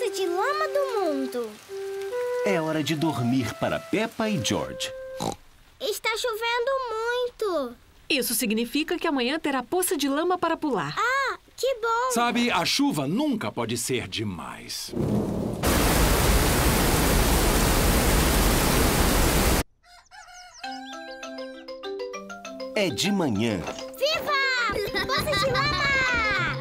poça de lama do mundo. É hora de dormir para Peppa e George. Está chovendo muito. Isso significa que amanhã terá poça de lama para pular. Ah, que bom. Sabe, a chuva nunca pode ser demais. É de manhã. Viva! Poça de lama!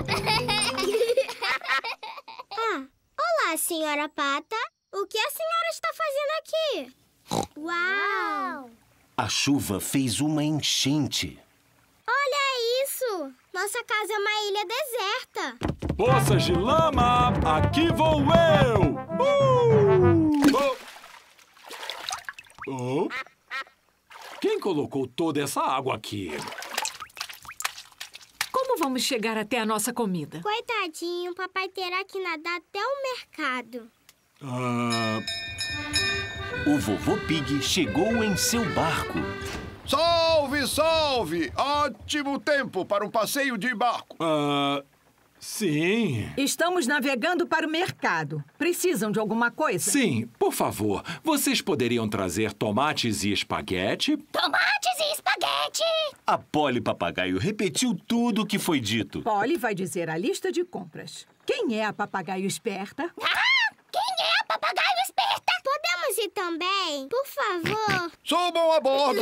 Olá, senhora Pata. O que a senhora está fazendo aqui? Uau! A chuva fez uma enchente. Olha isso! Nossa casa é uma ilha deserta. Poças de lama, aqui vou eu! Oh. Quem colocou toda essa água aqui? Como vamos chegar até a nossa comida? Coitadinho, papai terá que nadar até o mercado. O vovô Pig chegou em seu barco. Salve, salve! Ótimo tempo para um passeio de barco. Sim. Estamos navegando para o mercado. Precisam de alguma coisa? Sim, por favor, vocês poderiam trazer tomates e espaguete? Tomates e espaguete! A Polly Papagaio repetiu tudo o que foi dito. Polly vai dizer a lista de compras. Quem é a papagaio esperta? Quem é a papagaio esperta? Podemos ir também? Por favor. Subam a bordo!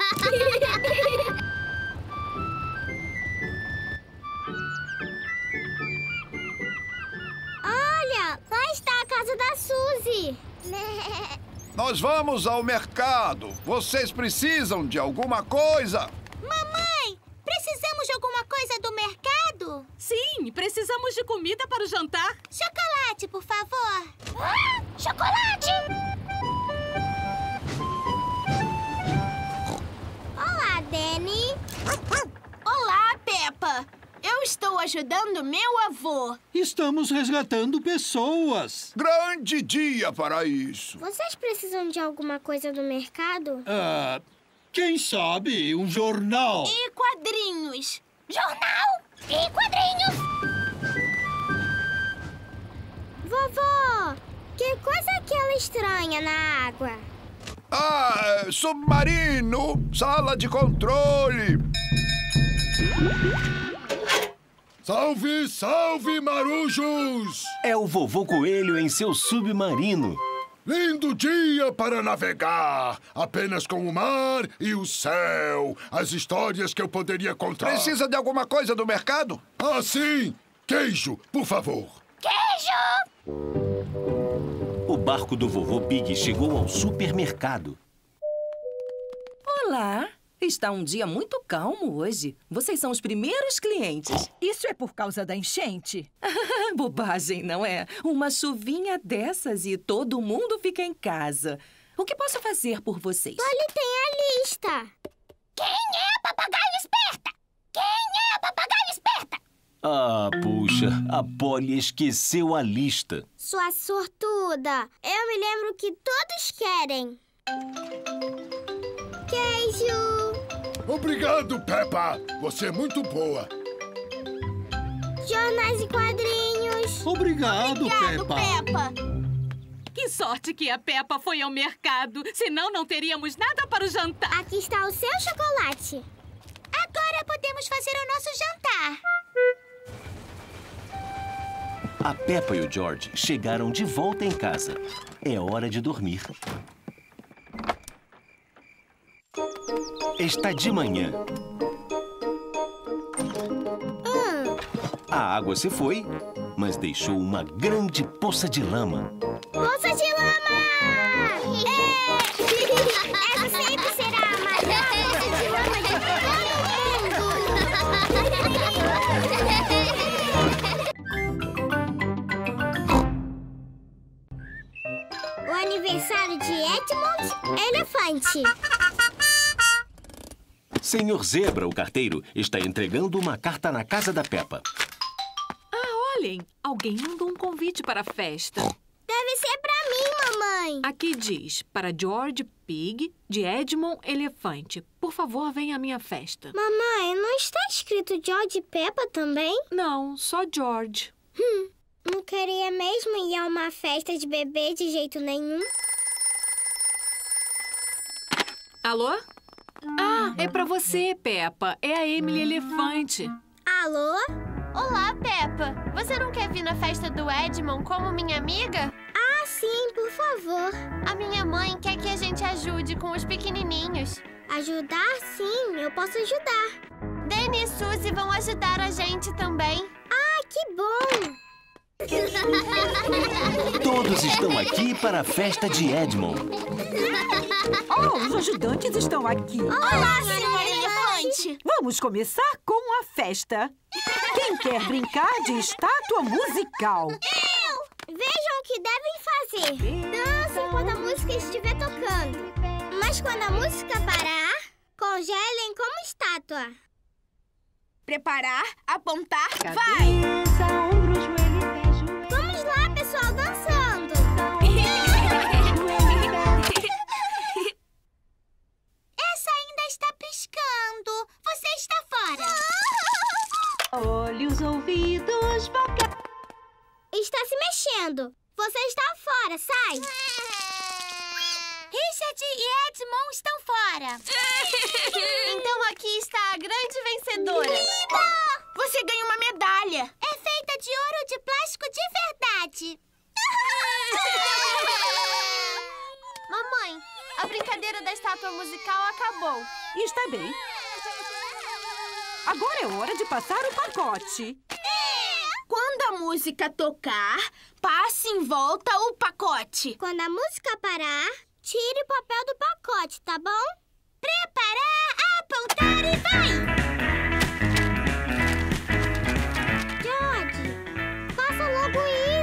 Olha, lá está a casa da Suzy. Nós vamos ao mercado. Vocês precisam de alguma coisa? Mamãe, precisamos de alguma coisa do mercado? Sim, precisamos de comida para o jantar. Chocolate, por favor. Chocolate! Olá, Danny. Olá, Peppa. Eu estou ajudando meu avô. Estamos resgatando pessoas. Grande dia para isso. Vocês precisam de alguma coisa do mercado? Quem sabe um jornal? E quadrinhos. Jornal e quadrinhos. Vovó, que coisa é aquela estranha na água? Submarino! Sala de controle! Salve, salve, marujos! É o vovô Coelho em seu submarino. Lindo dia para navegar, apenas com o mar e o céu. As histórias que eu poderia contar. Precisa de alguma coisa do mercado? Ah, sim! Queijo, por favor. Queijo! O barco do vovô Pig chegou ao supermercado. Olá! Está um dia muito calmo hoje. Vocês são os primeiros clientes. Isso é por causa da enchente? Bobagem, não é? Uma chuvinha dessas e todo mundo fica em casa. O que posso fazer por vocês? Polly tem a lista. Quem é a papagaio esperta? Quem é a papagaio esperta? Ah, puxa, a Polly esqueceu a lista. Sua sortuda. Eu me lembro que todos querem. Queijo. Obrigado, Peppa. Você é muito boa. Jornais e quadrinhos. Obrigado, Peppa. Que sorte que a Peppa foi ao mercado. Senão não teríamos nada para o jantar. Aqui está o seu chocolate. Agora podemos fazer o nosso jantar. A Peppa e o George chegaram de volta em casa. É hora de dormir. Está de manhã. A água se foi, mas deixou uma grande poça de lama. Poça de lama! Essa sempre será a maior poça de lama de todo mundo! O aniversário de Edmund Elefante. Senhor Zebra, o carteiro, está entregando uma carta na casa da Peppa. Olhem, alguém mandou um convite para a festa. Deve ser para mim, mamãe. Aqui diz, para George Pig, de Edmond Elefante. Por favor, venha à minha festa. Mamãe, não está escrito George e Peppa também? Não, só George. Não queria mesmo ir a uma festa de bebê de jeito nenhum. Alô? Ah, é pra você, Peppa. É a Emily Elefante. Alô? Olá, Peppa. Você não quer vir na festa do Edmond como minha amiga? Ah, sim, por favor. A minha mãe quer que a gente ajude com os pequenininhos. Ajudar? Sim, eu posso ajudar. Danny e Suzy vão ajudar a gente também. Ah, que bom! Todos estão aqui para a festa de Edmond. Oh, os ajudantes estão aqui. Olá, senhora Elefante! Vamos começar com a festa. Quem quer brincar de estátua musical? Vejam o que devem fazer. Dancem quando a música estiver tocando. Mas quando a música parar, congelem como estátua. Preparar, apontar, vai! Vamos lá, pessoal, dançando. Essa ainda está piscando. Você está fora. Olhos, ouvidos, boca... Está se mexendo. Você está fora, sai. Richard e Edmond estão fora. Então aqui está a grande vencedora. Você ganha uma medalha. É feita de ouro de plástico de verdade. Mamãe, a brincadeira da estátua musical acabou. Está bem. Agora é hora de passar o pacote. Quando a música tocar, passe em volta o pacote. Quando a música parar, tire o papel do pacote, tá bom? Preparar, apontar e vai! George, faça logo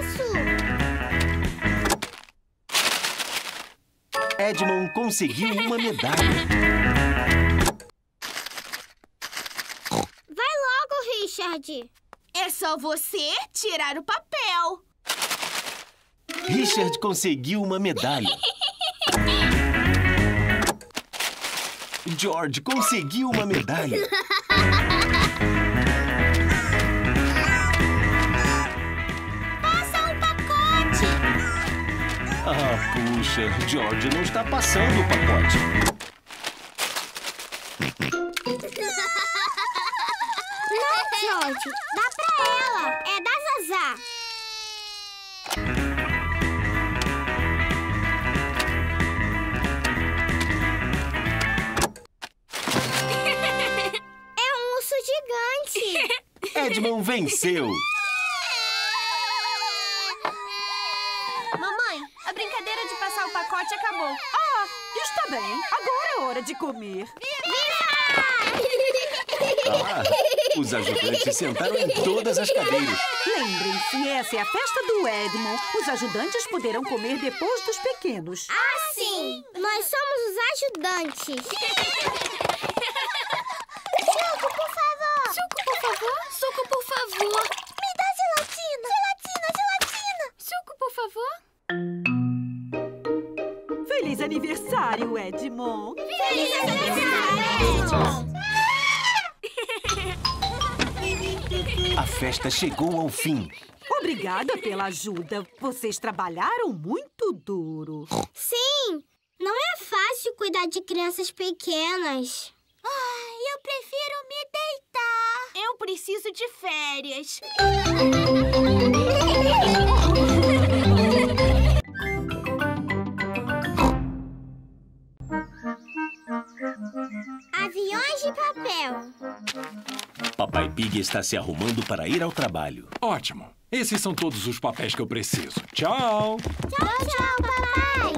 isso. Edmond conseguiu uma medalha. Vai logo, Richard. É só você tirar o papel. Richard conseguiu uma medalha. George conseguiu uma medalha. Passa o pacote. Ah, puxa, George não está passando o pacote. Não, George, dá pra ela. É da Zazá. É um urso gigante. Edmond venceu. Mamãe, a brincadeira de passar o pacote acabou. Ah, está bem. Agora é hora de comer. Ah, os ajudantes sentaram em todas as cadeiras. Lembrem-se, essa é a festa do Edmond. Os ajudantes poderão comer depois dos pequenos. Ah, sim. Nós somos os ajudantes. Suco, por favor. Suco, por favor. Suco, por favor. Me dá gelatina. Gelatina. Suco, por favor. Feliz aniversário, Edmond. Feliz aniversário, Edmond. A festa chegou ao fim. Obrigada pela ajuda. Vocês trabalharam muito duro. Sim, não é fácil cuidar de crianças pequenas. Eu prefiro me deitar. Eu preciso de férias. Aviões de papel. Papai Pig está se arrumando para ir ao trabalho. Ótimo. Esses são todos os papéis que eu preciso. Tchau! Tchau, papai.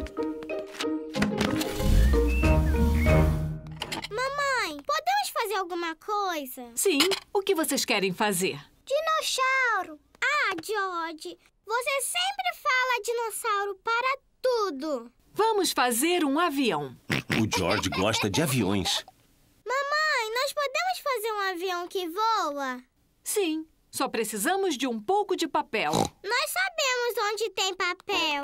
Mamãe, podemos fazer alguma coisa? Sim, o que vocês querem fazer? Dinossauro. Ah, George, você sempre fala dinossauro para tudo. Vamos fazer um avião. O George gosta de aviões. Mamãe, nós podemos fazer um avião que voa? Sim, só precisamos de um pouco de papel. Nós sabemos onde tem papel.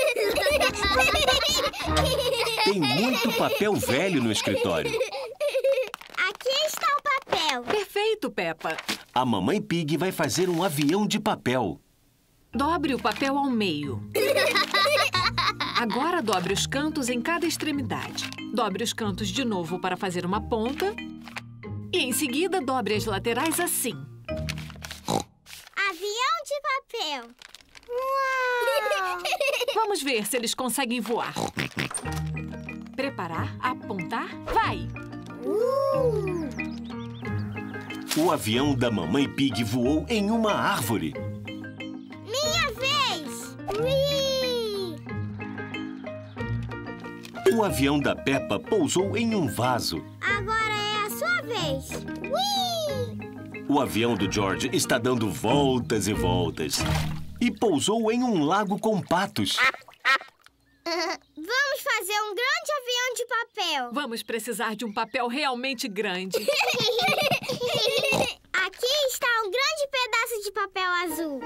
Tem muito papel velho no escritório. Aqui está o papel. Perfeito, Peppa. A mamãe Pig vai fazer um avião de papel. Dobre o papel ao meio. Agora dobre os cantos em cada extremidade. Dobre os cantos de novo para fazer uma ponta. E em seguida, dobre as laterais assim. Avião de papel. Uau! Vamos ver se eles conseguem voar. Preparar, apontar, vai! O avião da Mamãe Pig voou em uma árvore. Minha vez! Ui! O avião da Peppa pousou em um vaso. Agora é a sua vez. Ui! O avião do George está dando voltas e voltas. E pousou em um lago com patos. Vamos fazer um grande avião de papel. Vamos precisar de um papel realmente grande. Aqui está um grande pedaço de papel azul.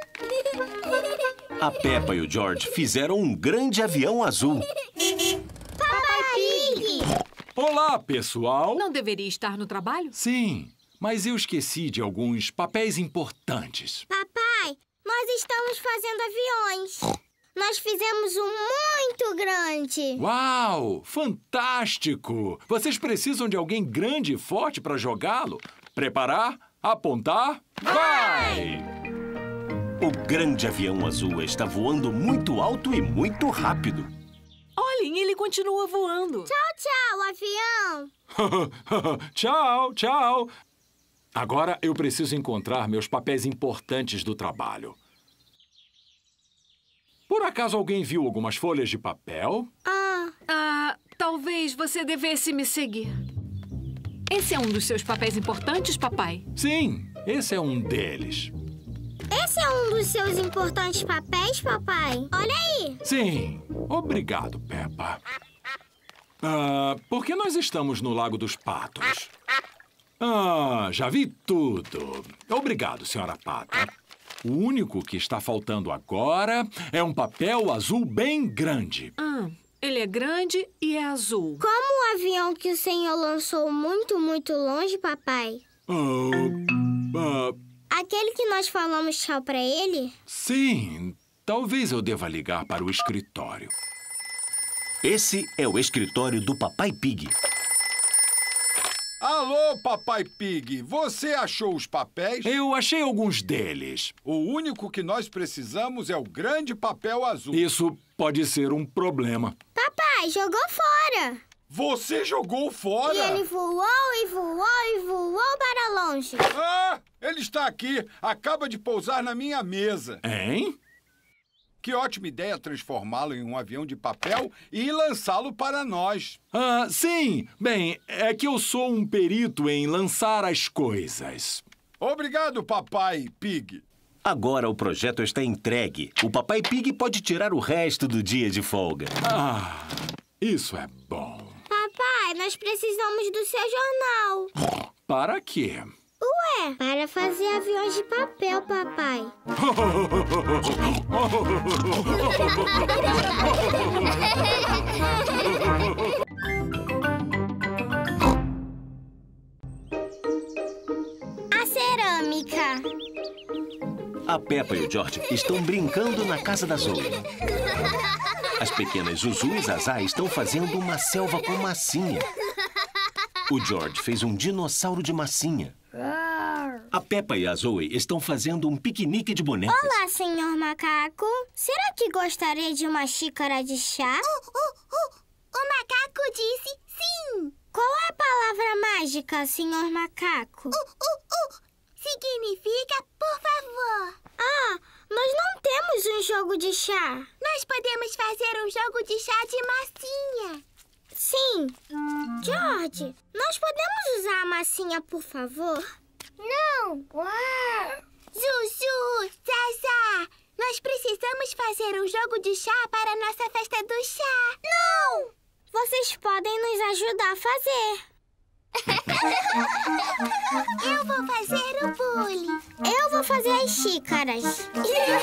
A Peppa e o George fizeram um grande avião azul. Papai Pig! Olá, pessoal! Não deveria estar no trabalho? Sim, mas eu esqueci de alguns papéis importantes. Papai, nós estamos fazendo aviões. Nós fizemos um muito grande. Uau! Fantástico! Vocês precisam de alguém grande e forte para jogá-lo? Preparar, apontar, vai! O grande avião azul está voando muito alto e muito rápido. Olhem, ele continua voando. Tchau, tchau, avião. Tchau, tchau. Agora eu preciso encontrar meus papéis importantes do trabalho. Por acaso alguém viu algumas folhas de papel? Talvez você devesse me seguir. Esse é um dos seus papéis importantes, papai? Sim, esse é um deles. Esse é um dos seus importantes papéis, papai? Olha aí. Sim, obrigado, Peppa. Por que nós estamos no Lago dos Patos? Já vi tudo. Obrigado, senhora Pata. O único que está faltando agora é um papel azul bem grande. Ele é grande e é azul. Como o avião que o senhor lançou muito, muito longe, papai? Aquele que nós falamos tchau pra ele? Sim, talvez eu deva ligar para o escritório. Esse é o escritório do Papai Pig. Alô, Papai Pig, você achou os papéis? Eu achei alguns deles. O único que nós precisamos é o grande papel azul. Isso pode ser um problema. Papai, jogou fora. Você jogou fora? E ele voou e voou e voou para longe. Ele está aqui. Acaba de pousar na minha mesa. Hein? Que ótima ideia transformá-lo em um avião de papel e lançá-lo para nós. Sim. Bem, é que eu sou um perito em lançar as coisas. Obrigado, Papai Pig. Agora o projeto está entregue. O Papai Pig pode tirar o resto do dia de folga. Isso é bom. Papai, nós precisamos do seu jornal. Para quê? Ué, para fazer aviões de papel, papai. A cerâmica. A Peppa e o George estão brincando na casa da Zoe. As pequenas Zuzu e Zazá estão fazendo uma selva com massinha. O George fez um dinossauro de massinha. A Peppa e a Zoe estão fazendo um piquenique de bonecas. Olá, senhor macaco. Será que gostaria de uma xícara de chá? O macaco disse sim. Qual é a palavra mágica, senhor macaco? Significa por favor. Nós não temos um jogo de chá. Nós podemos fazer um jogo de chá de massinha. Sim. George, nós podemos usar a massinha, por favor? Não. Zuzu, Zazá, nós precisamos fazer um jogo de chá para a nossa festa do chá. Não! Vocês podem nos ajudar a fazer. Eu vou fazer o bule. Eu vou fazer as xícaras.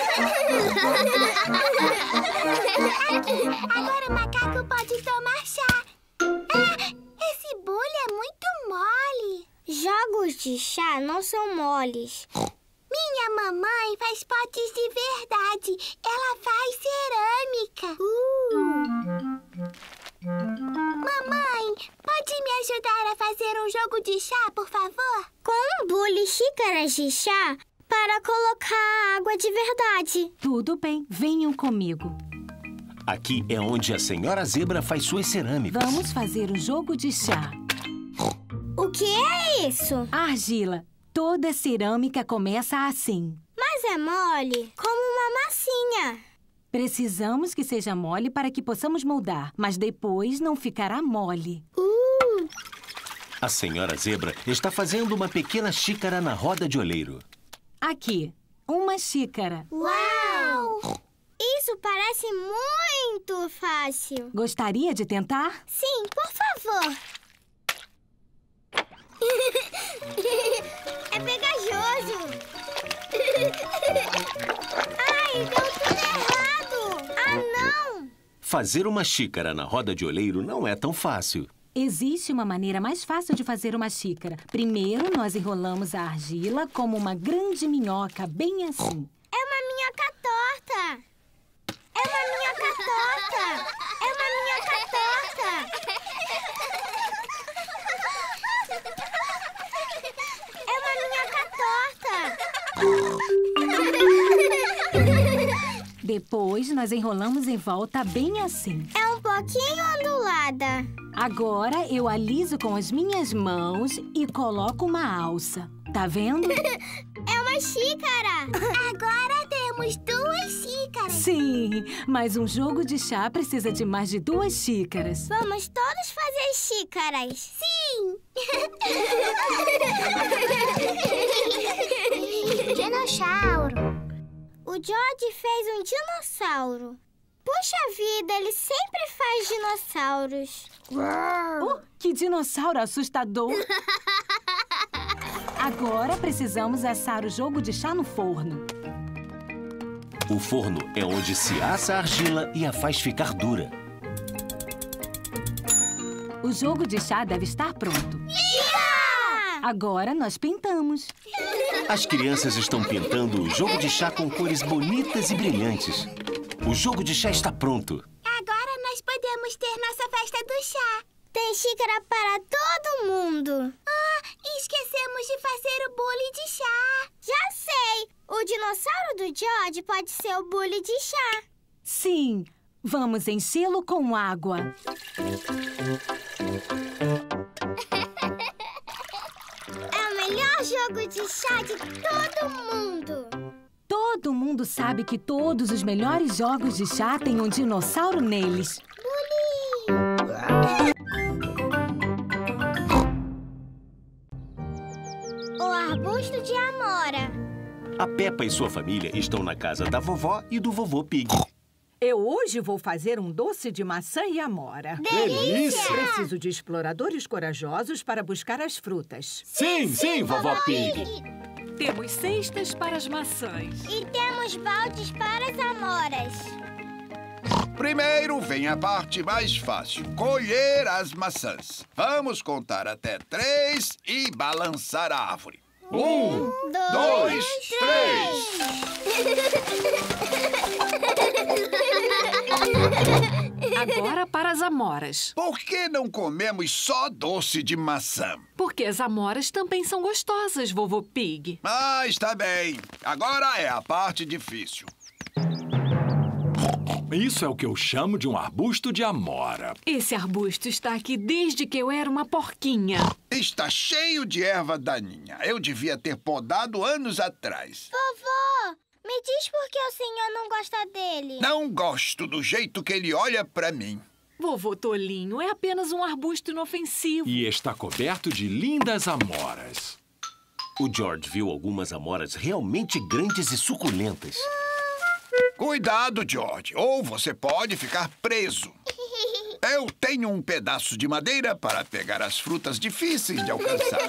Agora o macaco pode tomar chá. Esse bule é muito mole. Jogos de chá não são moles. Minha mamãe mamãe faz potes de verdade. Ela faz cerâmica. Mamãe, pode me ajudar a fazer um jogo de chá, por favor? Com um bule e xícaras de chá para colocar água de verdade. Tudo bem, venham comigo. Aqui é onde a senhora Zebra faz suas cerâmicas. Vamos fazer um jogo de chá. O que é isso? Argila. Toda cerâmica começa assim. Mas é mole, como uma massinha. Precisamos que seja mole para que possamos moldar, mas depois não ficará mole. A senhora Zebra está fazendo uma pequena xícara na roda de oleiro. Aqui, uma xícara. Uau! Isso parece muito fácil. Gostaria de tentar? Sim, por favor. É pegajoso. Ai, deu tudo errado. Ah, não! Fazer uma xícara na roda de oleiro não é tão fácil. Existe uma maneira mais fácil de fazer uma xícara. Primeiro, nós enrolamos a argila como uma grande minhoca, bem assim. É uma minhoca torta. É uma minhoca torta. É uma minhoca torta. É uma minhoca torta. Depois, nós enrolamos em volta bem assim. É um pouquinho ondulada. Agora, eu aliso com as minhas mãos e coloco uma alça. Tá vendo? É uma xícara. Agora temos 2 xícaras. Sim, mas um jogo de chá precisa de mais de 2 xícaras. Vamos todos fazer xícaras. Sim. Dinossauro. O George fez um dinossauro. Puxa vida, ele sempre faz dinossauros. Oh, que dinossauro assustador! Agora precisamos assar o jogo de chá no forno. O forno é onde se assa a argila e a faz ficar dura. O jogo de chá deve estar pronto. Agora nós pintamos. As crianças estão pintando o jogo de chá com cores bonitas e brilhantes. O jogo de chá está pronto. Agora nós podemos ter nossa festa do chá. Tem xícara para todo mundo. Esquecemos de fazer o bule de chá. Já sei! O dinossauro do George pode ser o bule de chá. Sim, vamos enchê-lo com água. É o melhor jogo de chá de todo mundo. Todo mundo sabe que todos os melhores jogos de chá têm um dinossauro neles. O arbusto de amora. A Peppa e sua família estão na casa da vovó e do vovô Pig. Eu hoje vou fazer um doce de maçã e amora. Delícia! Preciso de exploradores corajosos para buscar as frutas. Sim, vovó Pig. Temos cestas para as maçãs. E temos baldes para as amoras. Primeiro vem a parte mais fácil, colher as maçãs. Vamos contar até 3 e balançar a árvore. 1, 2, 3. Agora para as amoras. Por que não comemos só doce de maçã? Porque as amoras também são gostosas, vovô Pig. Está bem. Agora é a parte difícil. Isso é o que eu chamo de um arbusto de amora. Esse arbusto está aqui desde que eu era uma porquinha. Está cheio de erva daninha. Eu devia ter podado anos atrás. Vovó, me diz por que o senhor não gosta dele. Não gosto do jeito que ele olha pra mim. Vovô Tolinho, é apenas um arbusto inofensivo. E está coberto de lindas amoras. O George viu algumas amoras realmente grandes e suculentas. Cuidado, George, ou você pode ficar preso. Eu tenho um pedaço de madeira para pegar as frutas difíceis de alcançar.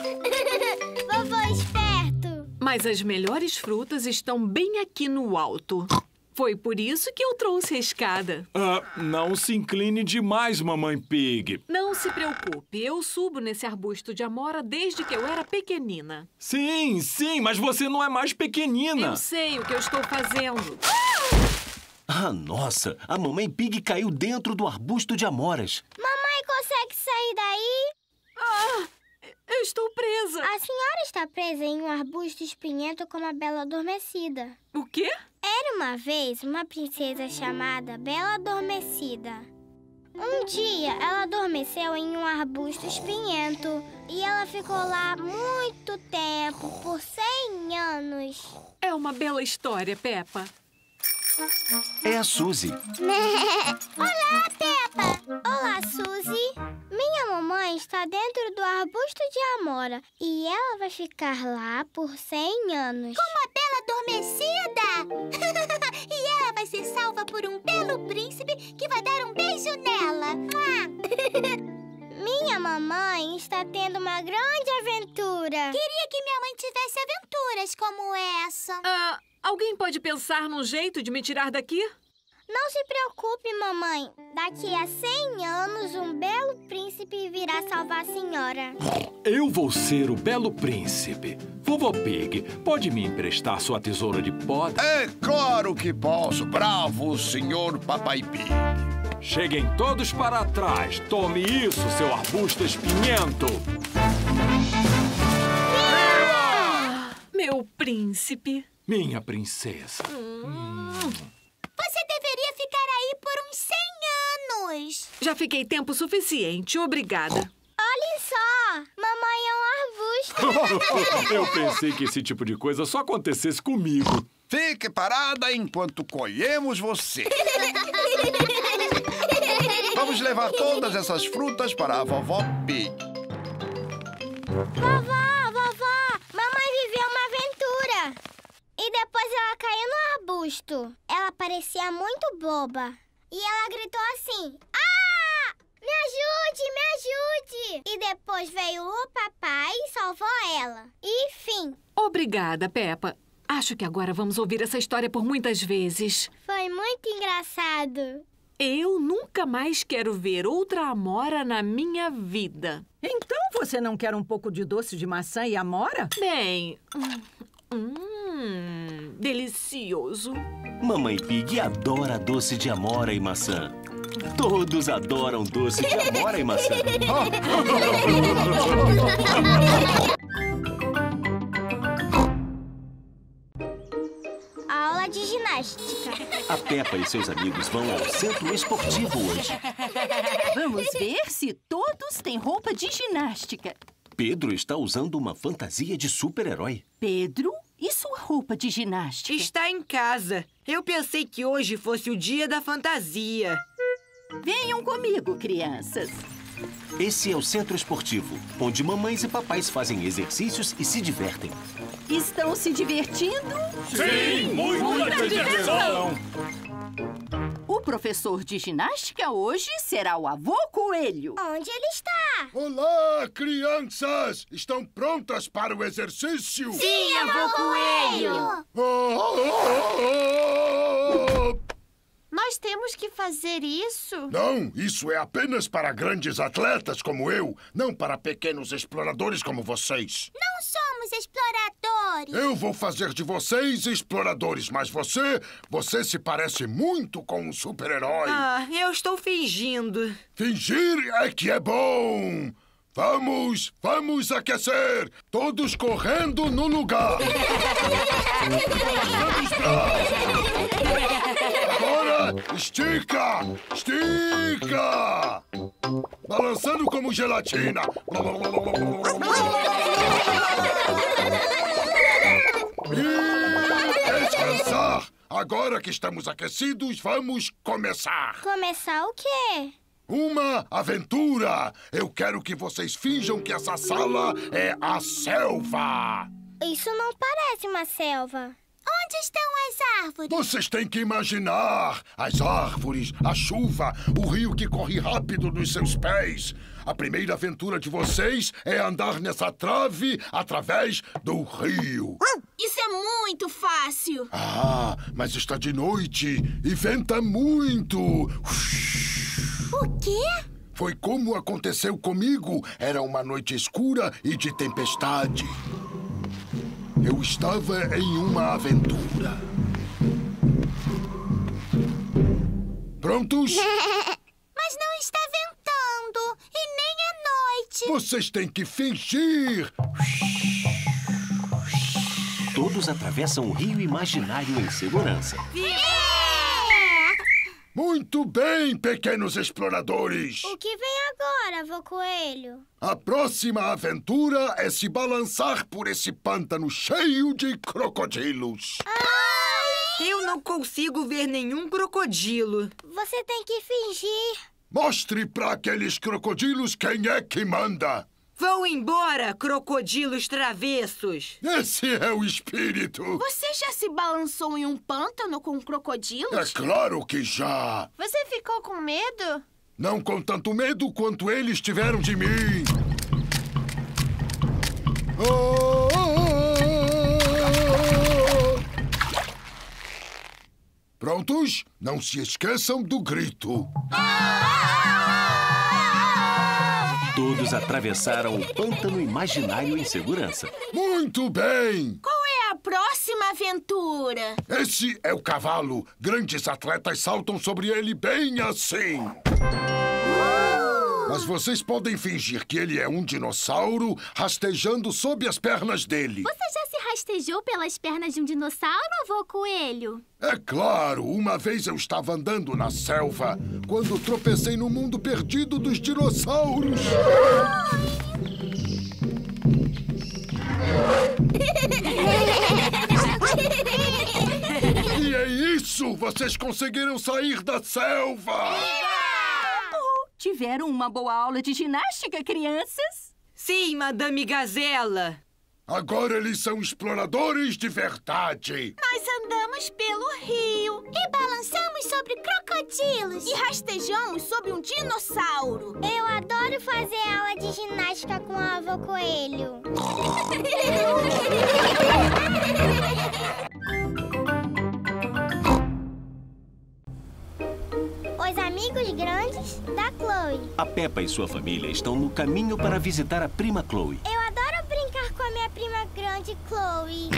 Vovô esperto. Mas as melhores frutas estão bem aqui no alto. Foi por isso que eu trouxe a escada. Não se incline demais, Mamãe Pig. Não se preocupe, eu subo nesse arbusto de amora desde que eu era pequenina. Sim, mas você não é mais pequenina. Eu sei o que eu estou fazendo. Ah, nossa! A Mamãe Pig caiu dentro do arbusto de amoras. Mamãe consegue sair daí? Eu estou presa. A senhora está presa em um arbusto espinhento como a Bela Adormecida. O quê? Era uma vez uma princesa chamada Bela Adormecida. Um dia, ela adormeceu em um arbusto espinhento e ela ficou lá muito tempo, por 100 anos. É uma bela história, Peppa. É a Suzy. Olá, Peppa! Olá, Suzy! Minha mamãe está dentro do arbusto de amora e ela vai ficar lá por 100 anos. Como a Bela Adormecida! E ela vai ser salva por um belo príncipe que vai dar um beijo nela. Minha mamãe está tendo uma grande aventura. Queria que minha mãe tivesse aventuras como essa. Alguém pode pensar num jeito de me tirar daqui? Não se preocupe, mamãe. Daqui a 100 anos, um belo príncipe virá salvar a senhora. Eu vou ser o belo príncipe. Vovó Pig, pode me emprestar sua tesoura de poda? É claro que posso. Bravo, senhor Papai Pig. Cheguem todos para trás. Tome isso, seu arbusto espinhento. Meu príncipe. Minha princesa. Você deveria ficar aí por uns 100 anos. Já fiquei tempo suficiente, obrigada. Olhem só! Mamãe é um arbusto. Eu pensei que esse tipo de coisa só acontecesse comigo. Fique parada enquanto colhemos você. Vamos levar todas essas frutas para a vovó Pig. Vovó! Mamãe viveu uma aventura. E depois ela caiu no arbusto. Ela parecia muito boba. E ela gritou assim: "Ah! Me ajude! E depois veio o papai e salvou ela. E fim. Obrigada, Peppa. Acho que agora vamos ouvir essa história por muitas vezes. Foi muito engraçado. Eu nunca mais quero ver outra amora na minha vida. Então você não quer um pouco de doce de maçã e amora? Bem... delicioso. Mamãe Pig adora doce de amora e maçã. Todos adoram doce de amora e maçã. Aula de ginástica. A Peppa e seus amigos vão ao centro esportivo hoje. Vamos ver se todos têm roupa de ginástica. Pedro está usando uma fantasia de super-herói. Pedro, e sua roupa de ginástica? Está em casa. Eu pensei que hoje fosse o dia da fantasia. Venham comigo, crianças. Esse é o centro esportivo, onde mamães e papais fazem exercícios e se divertem. Estão se divertindo? Sim, muita diversão! O professor de ginástica hoje será o avô Coelho. Onde ele está? Olá, crianças! Estão prontas para o exercício? Sim, avô Coelho! Nós temos que fazer isso? Não, isso é apenas para grandes atletas como eu, não para pequenos exploradores como vocês. Não somos exploradores. Eu vou fazer de vocês exploradores, mas você se parece muito com um super-herói. Eu estou fingindo. Fingir é que é bom. Vamos aquecer. Todos correndo no lugar. Vamos Agora, estica! Balançando como gelatina. E descansar. Agora que estamos aquecidos, vamos começar. Começar o quê? Uma aventura! Eu quero que vocês finjam que essa sala é a selva! Isso não parece uma selva. Onde estão as árvores? Vocês têm que imaginar as árvores, a chuva, o rio que corre rápido nos seus pés. A primeira aventura de vocês é andar nessa trave através do rio. Isso é muito fácil. Ah, mas está de noite e venta muito. O quê? Foi como aconteceu comigo. Era uma noite escura e de tempestade. Eu estava em uma aventura. Prontos? Mas não está ventando e nem é noite. Vocês têm que fingir. Todos atravessam o rio imaginário em segurança. Muito bem, pequenos exploradores. O que vem agora, vô Coelho? A próxima aventura é se balançar por esse pântano cheio de crocodilos. Eu não consigo ver nenhum crocodilo. Você tem que fingir. Mostre para aqueles crocodilos quem é que manda. Vão embora, crocodilos travessos. Esse é o espírito. Você já se balançou em um pântano com crocodilos? É claro que já. Você ficou com medo? Não com tanto medo quanto eles tiveram de mim. Prontos? Não se esqueçam do grito. Todos atravessaram o pântano imaginário em segurança. Muito bem! Qual é a próxima aventura? Esse é o cavalo. Grandes atletas saltam sobre ele bem assim. Mas vocês podem fingir que ele é um dinossauro rastejando sob as pernas dele. Você já se rastejou pelas pernas de um dinossauro, vô Coelho? É claro, uma vez eu estava andando na selva quando tropecei no mundo perdido dos dinossauros. E é isso! Vocês conseguiram sair da selva! Tiveram uma boa aula de ginástica, crianças? Sim, Madame Gazela. Agora eles são exploradores de verdade. Nós andamos pelo rio e balançamos sobre crocodilos e rastejamos sobre um dinossauro. Eu adoro fazer aula de ginástica com a avó Coelho. Os amigos grandes da Chloe. A Peppa e sua família estão no caminho para visitar a prima Chloe. Eu adoro brincar com a minha prima grande, Chloe.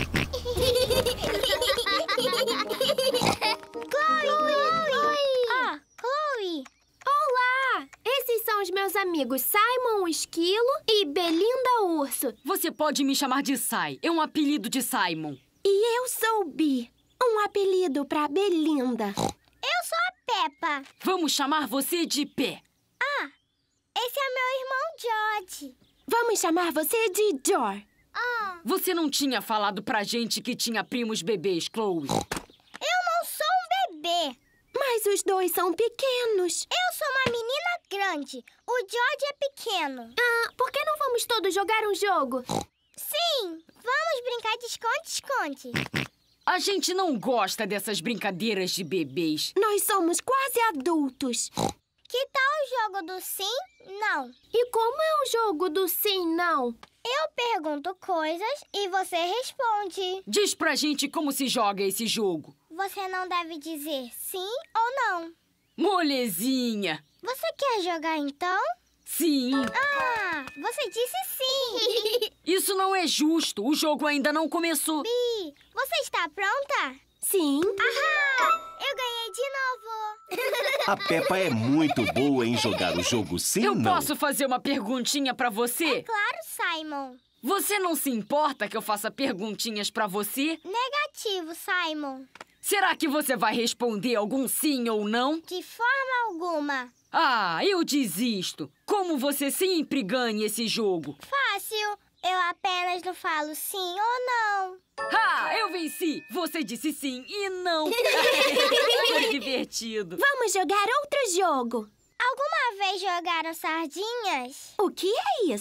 Chloe! Olá! Esses são os meus amigos Simon o Esquilo e Belinda o Urso. Você pode me chamar de Sai. É um apelido de Simon. E eu sou Bi, um apelido pra Belinda. Eu sou a Peppa. Vamos chamar você de Pé. Ah, esse é meu irmão George. Vamos chamar você de Jor. Você não tinha falado pra gente que tinha primos bebês, Chloe. Eu não sou um bebê. Mas os dois são pequenos. Eu sou uma menina grande. O George é pequeno. Por que não vamos todos jogar um jogo? Sim, vamos brincar de esconde-esconde. A gente não gosta dessas brincadeiras de bebês. Nós somos quase adultos. Que tal o jogo do sim, não? E como é o jogo do sim, não? Eu pergunto coisas e você responde. Diz pra gente como se joga esse jogo. Você não deve dizer sim ou não. Molezinha. Você quer jogar então? Sim. Você disse sim. Isso não é justo. O jogo ainda não começou. Bi, você está pronta? Sim. Eu ganhei de novo. A Peppa é muito boa em jogar o jogo sim ou não. Eu posso fazer uma perguntinha pra você? É claro, Simon. Você não se importa que eu faça perguntinhas pra você? Negativo, Simon. Será que você vai responder algum sim ou não? De forma alguma. Eu desisto. Como você sempre ganha esse jogo? Fácil. Eu apenas não falo sim ou não. Eu venci! Você disse sim e não. Foi divertido. Vamos jogar outro jogo. Alguma vez jogaram sardinhas? O que é isso?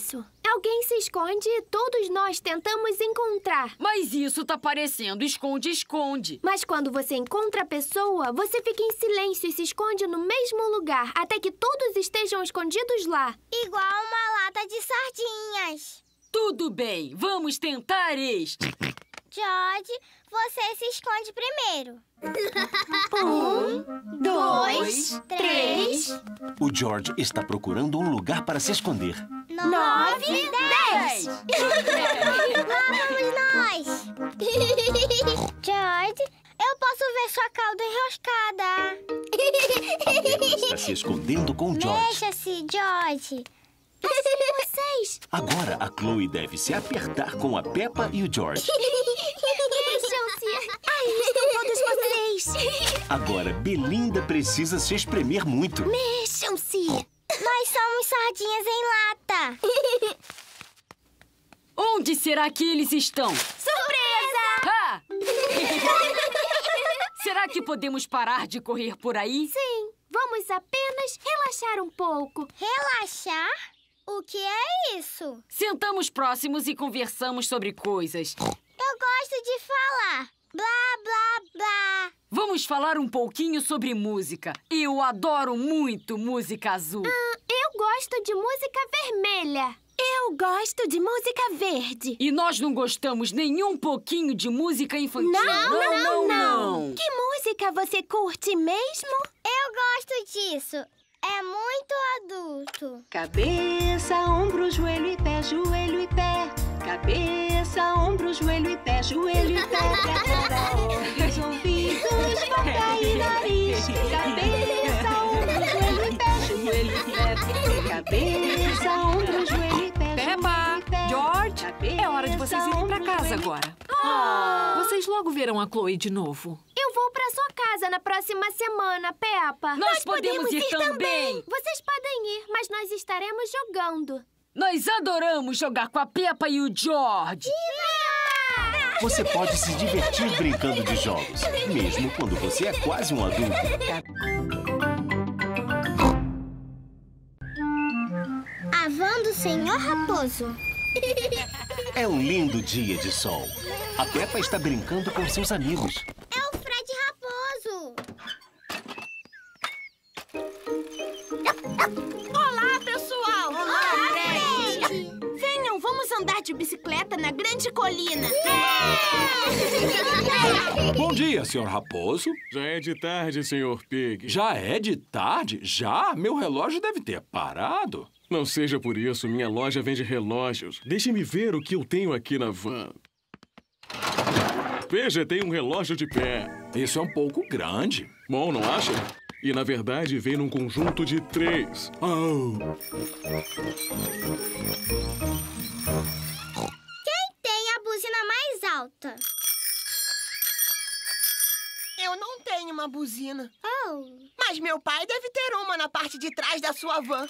Alguém se esconde e todos nós tentamos encontrar. Mas isso tá parecendo esconde-esconde. Mas quando você encontra a pessoa, você fica em silêncio e se esconde no mesmo lugar, até que todos estejam escondidos lá. Igual uma lata de sardinhas. Tudo bem, vamos tentar este. George, você se esconde primeiro. 1, 2, 3... O George está procurando um lugar para se esconder. 9, 10! Lá vamos nós! George, eu posso ver sua cauda enroscada. A Peppa está se escondendo com o George. Mexa-se, George. Vocês! Agora a Chloe deve se apertar com a Peppa e o George. Mexam-se! Aí estão todos vocês! Agora Belinda precisa se espremer muito. Mexam-se! Nós somos sardinhas em lata. Onde será que eles estão? Surpresa! Ha! Será que podemos parar de correr por aí? Sim, vamos apenas relaxar um pouco. Relaxar? O que é isso? Sentamos próximos e conversamos sobre coisas. Eu gosto de falar. Blá, blá, blá. Vamos falar um pouquinho sobre música. Eu adoro muito música azul. Eu gosto de música vermelha. Eu gosto de música verde. E nós não gostamos nem um pouquinho de música infantil. Não. Que música você curte mesmo? Eu gosto disso. É muito adulto. Cabeça, ombro, joelho e pé, joelho e pé. Cabeça, ombro, joelho e pé, joelho e pé. Olhos, ouvidos, boca e nariz. Cabeça, ombro, joelho e pé, joelho e pé. Cabeça, ombro, joelho e pé. Peppa, George, é hora de vocês irem pra casa agora. Vocês logo verão a Chloe de novo. Eu vou pra sua casa na próxima semana, Peppa. Nós podemos ir também. Vocês podem ir, mas nós estaremos jogando. Nós adoramos jogar com a Peppa e o George. Você pode se divertir brincando de jogos, mesmo quando você é quase um adulto. A van do Senhor Raposo. É um lindo dia de sol. A Peppa está brincando com seus amigos. É o Fred Raposo. Olá, pessoal! Olá, Fred! Venham, vamos andar de bicicleta na grande colina. Bom dia, senhor Raposo. Já é de tarde, senhor Pig. Já é de tarde? Já? Meu relógio deve ter parado. Não seja por isso, minha loja vende relógios. Deixe-me ver o que eu tenho aqui na van. Veja, tem um relógio de pé. Isso é um pouco grande. Bom, não acha? E, na verdade, vem num conjunto de 3. Quem tem a buzina mais alta? Eu não tenho uma buzina. Oh. Mas meu pai deve ter uma na parte de trás da sua van.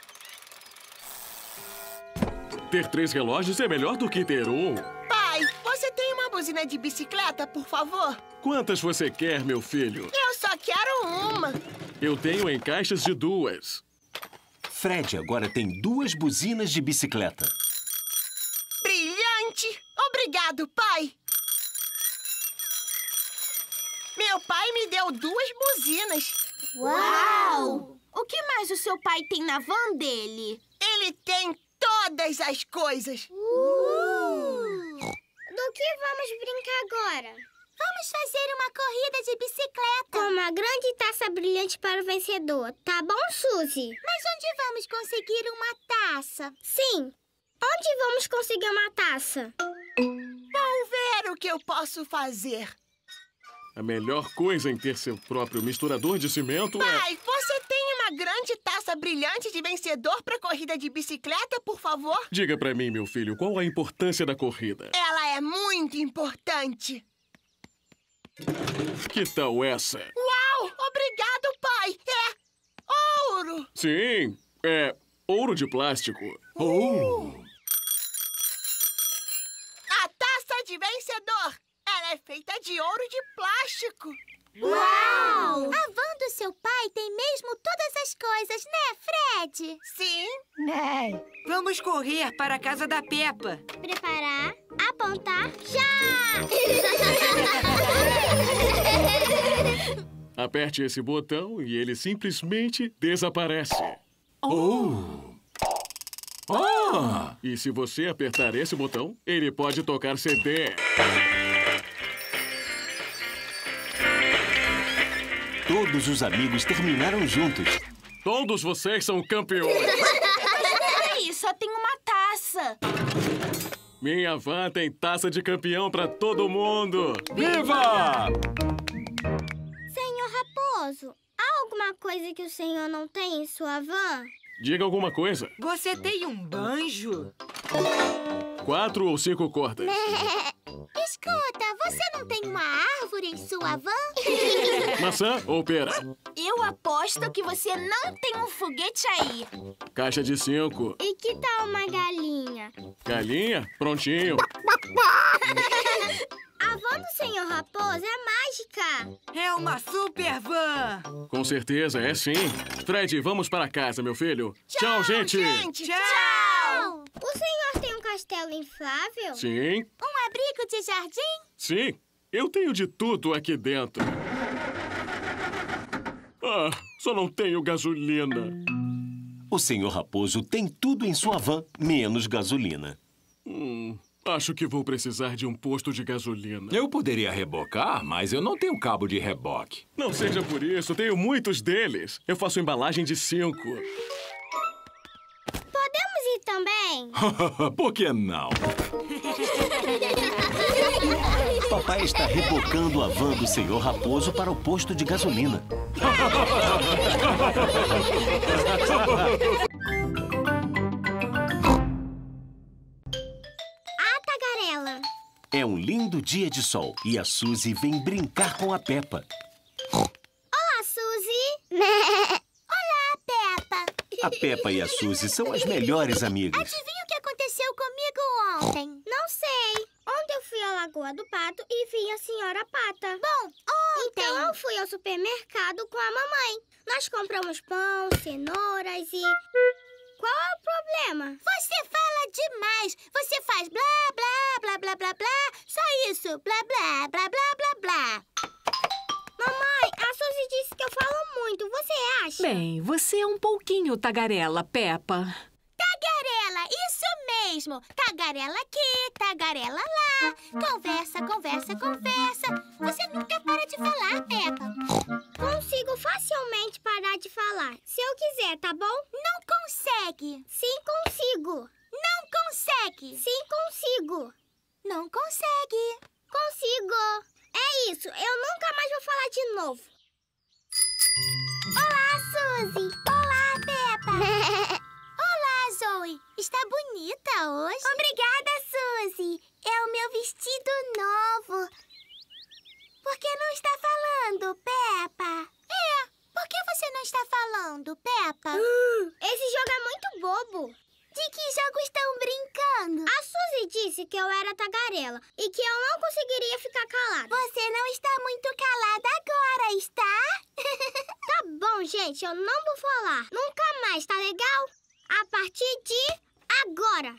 Ter 3 relógios é melhor do que ter um. Pai, você tem uma buzina de bicicleta, por favor? Quantas você quer, meu filho? Eu só quero uma. Eu tenho em caixas de 2. Fred agora tem 2 buzinas de bicicleta. Brilhante! Obrigado, pai. Meu pai me deu 2 buzinas. Uau! O que mais o seu pai tem na van dele? Ele tem todas as coisas. Do que vamos brincar agora? Vamos fazer uma corrida de bicicleta. Com uma grande taça brilhante para o vencedor. Tá bom, Suzy? Mas onde vamos conseguir uma taça? Sim. Onde vamos conseguir uma taça? Vou ver o que eu posso fazer. A melhor coisa em ter seu próprio misturador de cimento é... Pai, você tem uma grande taça brilhante de vencedor para corrida de bicicleta, por favor? Diga pra mim, meu filho, qual a importância da corrida? Ela é muito importante. Que tal essa? Uau! Obrigado, pai! É ouro! Sim, é ouro de plástico. A taça de vencedor! Ela é feita de ouro de plástico. Uau! A van do seu pai tem mesmo todas as coisas, né, Fred? Sim. Vamos correr para a casa da Peppa. Preparar, apontar, já! Aperte esse botão e ele simplesmente desaparece. E se você apertar esse botão, ele pode tocar CD. Todos os amigos terminaram juntos. Todos vocês são campeões. Peraí, só tem uma taça. Minha van tem taça de campeão pra todo mundo. Viva! Senhor Raposo, há alguma coisa que o senhor não tem em sua van? Diga alguma coisa. Você tem um banjo? 4 ou 5 cordas. Escuta, você não tem uma árvore em sua van? Maçã ou pera? Eu aposto que você não tem um foguete aí. Caixa de 5. E que tal uma galinha? Galinha? Prontinho. A van do senhor Raposo é mágica. É uma super van. Com certeza, é sim. Fred, vamos para casa, meu filho. Tchau, gente. Tchau! O senhor tem um castelo inflável? Sim. Um abrigo de jardim? Sim. Eu tenho de tudo aqui dentro. Só não tenho gasolina. O senhor Raposo tem tudo em sua van, menos gasolina. Acho que vou precisar de um posto de gasolina. Eu poderia rebocar, mas eu não tenho cabo de reboque. Não seja por isso, tenho muitos deles. Eu faço embalagem de 5. Podemos ir também? Por que não? Papai está rebocando a van do senhor Raposo para o posto de gasolina. É um lindo dia de sol e a Suzy vem brincar com a Peppa. Olá, Suzy! Olá, Peppa! A Peppa e a Suzy são as melhores amigas. Adivinha o que aconteceu comigo ontem? Não sei. Ontem eu fui à Lagoa do Pato e vi a senhora Pata. Bom, ontem... Então eu fui ao supermercado com a mamãe. Nós compramos pão, cenouras e... Qual é o problema? Você fala demais. Você faz blá, blá, blá, blá, blá, blá. Só isso. Blá, blá, blá, blá, blá, blá. Mamãe, a Suzy disse que eu falo muito. Você acha? Bem, você é um pouquinho tagarela, Peppa. Tagarela, isso mesmo. Tagarela aqui, tagarela lá. Conversa, conversa, conversa. Você nunca para de falar, Peppa. Consigo facilmente parar de falar. Se eu quiser, tá bom? Não consegue. Sim, consigo. Não consegue. Sim, consigo. Não consegue. Consigo. É isso, eu nunca mais vou falar de novo. Olá, Suzy. Olá, Peppa. Olá, Zoe. Está bonita hoje. Obrigada, Suzy. É o meu vestido novo. Por que não está falando, Peppa? Por que você não está falando, Peppa? Esse jogo é muito bobo. De que jogo estão brincando? A Suzy disse que eu era tagarela e que eu não conseguiria ficar calada. Você não está muito calada agora, está? Tá bom, gente, eu não vou falar. Nunca mais, tá legal? A partir de agora.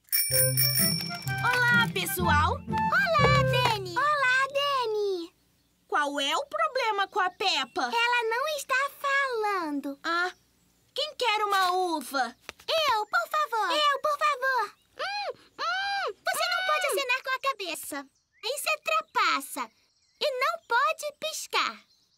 Olá, pessoal. Olá, Dani. Olá, Dani. Qual é o problema com a Peppa? Ela não está falando. Quem quer uma uva? Eu, por favor. Eu, por favor. Você não pode acenar com a cabeça. Isso é trapaça. E não pode piscar.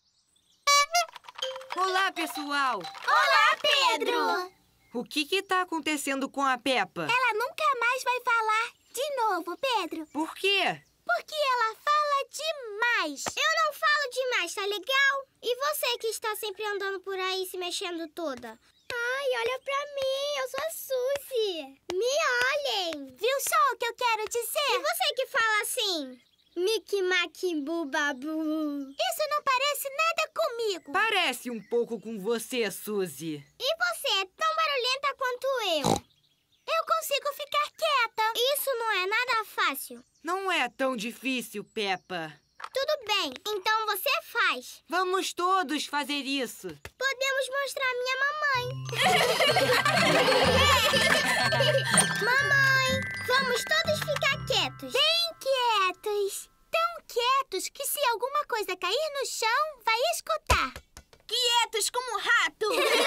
Olá, pessoal. Olá, Pedro. O que está acontecendo com a Peppa? Ela nunca mais vai falar de novo, Pedro. Por quê? Porque ela fala demais. Eu não falo demais, tá legal? E você que está sempre andando por aí se mexendo toda? Ai, olha pra mim, eu sou a Suzy. Me olhem. Viu só o que eu quero dizer? E você que fala assim? Mickey Maquimbu Babu. Isso não parece nada comigo. Parece um pouco com você, Suzy. E você é tão barulhenta quanto eu. Eu consigo ficar quieta. Isso não é nada fácil. Não é tão difícil, Peppa. Tudo bem, então você faz. Vamos todos fazer isso. Podemos mostrar a minha mamãe. Mamãe, vamos todos ficar quietos. Bem quietos. Tão quietos que se alguma coisa cair no chão, vai escutar. Quietos como um rato.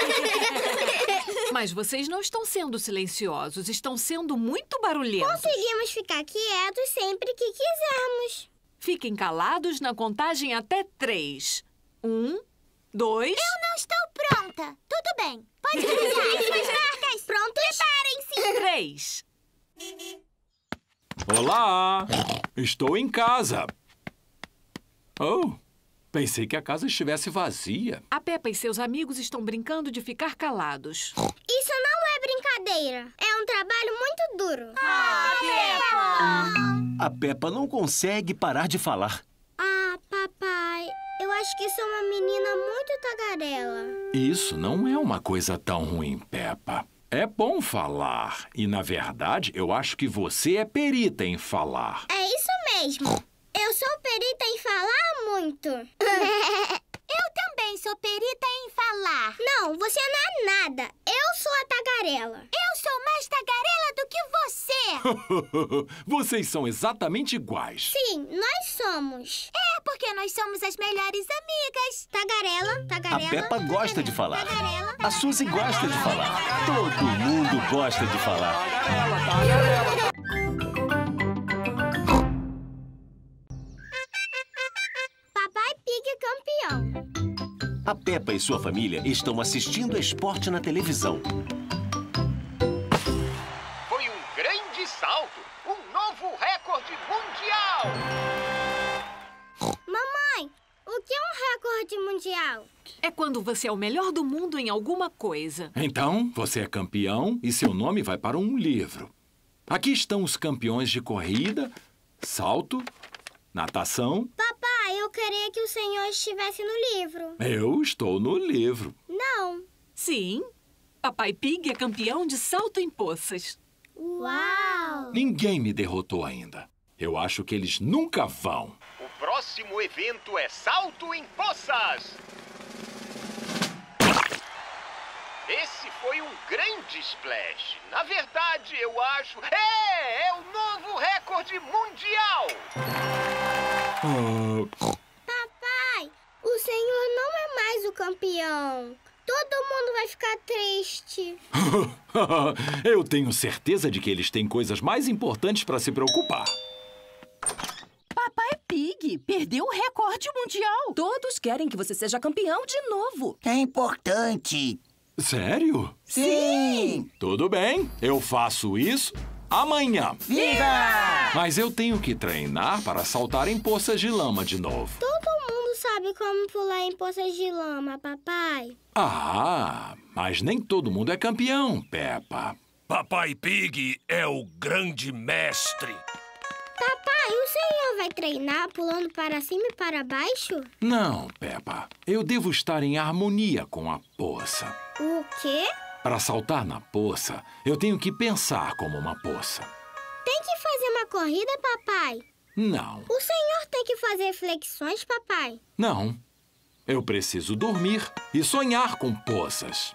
Mas vocês não estão sendo silenciosos, estão sendo muito barulhentos. Conseguimos ficar quietos sempre que quisermos. Fiquem calados na contagem até 3. 1, 2... Eu não estou pronta. Tudo bem. Pode começar suas marcas. Prontos? Preparem-se. 3. Olá! Estou em casa. Oh, pensei que a casa estivesse vazia. A Peppa e seus amigos estão brincando de ficar calados. Isso não é brincadeira. É um trabalho muito duro. A Peppa não consegue parar de falar. Ah, papai, eu acho que sou uma menina muito tagarela. Isso não é uma coisa tão ruim, Peppa. É bom falar. E, na verdade, eu acho que você é perita em falar. É isso mesmo. Eu sou perita em falar muito. Eu também sou perita em falar. Não, você não é nada. Eu sou a tagarela. Eu sou mais tagarela do que você. Vocês são exatamente iguais. Sim, nós somos. É, porque nós somos as melhores amigas. Tagarela, tagarela. A Peppa gosta de falar. Tagarela. A Suzy gosta de falar. Todo mundo gosta de falar. Papai Pig é campeão. A Peppa e sua família estão assistindo esporte na televisão. Foi um grande salto, um novo recorde mundial. Mamãe, o que é um recorde mundial? É quando você é o melhor do mundo em alguma coisa. Então, você é campeão e seu nome vai para um livro. Aqui estão os campeões de corrida, salto, natação. Papai, eu queria que o senhor estivesse no livro. Eu estou no livro. Não. Sim, Papai Pig é campeão de salto em poças. Uau! Ninguém me derrotou ainda. Eu acho que eles nunca vão. O próximo evento é salto em poças. Esse foi um grande splash. Na verdade, eu acho... É o novo recorde mundial. Papai, o senhor não é mais o campeão. Todo mundo vai ficar triste. Eu tenho certeza de que eles têm coisas mais importantes para se preocupar. Papai Pig perdeu o recorde mundial. Todos querem que você seja campeão de novo. É importante. Sério? Sim! Tudo bem, eu faço isso amanhã. Viva! Mas eu tenho que treinar para saltar em poças de lama de novo. Todo mundo sabe como pular em poças de lama, papai. Ah, mas nem todo mundo é campeão, Peppa. Papai Pig é o grande mestre. Papai, o senhor vai treinar pulando para cima e para baixo? Não, Peppa. Eu devo estar em harmonia com a poça. O quê? Para saltar na poça, eu tenho que pensar como uma poça. Tem que fazer uma corrida, papai? Não. O senhor tem que fazer flexões, papai? Não. Eu preciso dormir e sonhar com poças.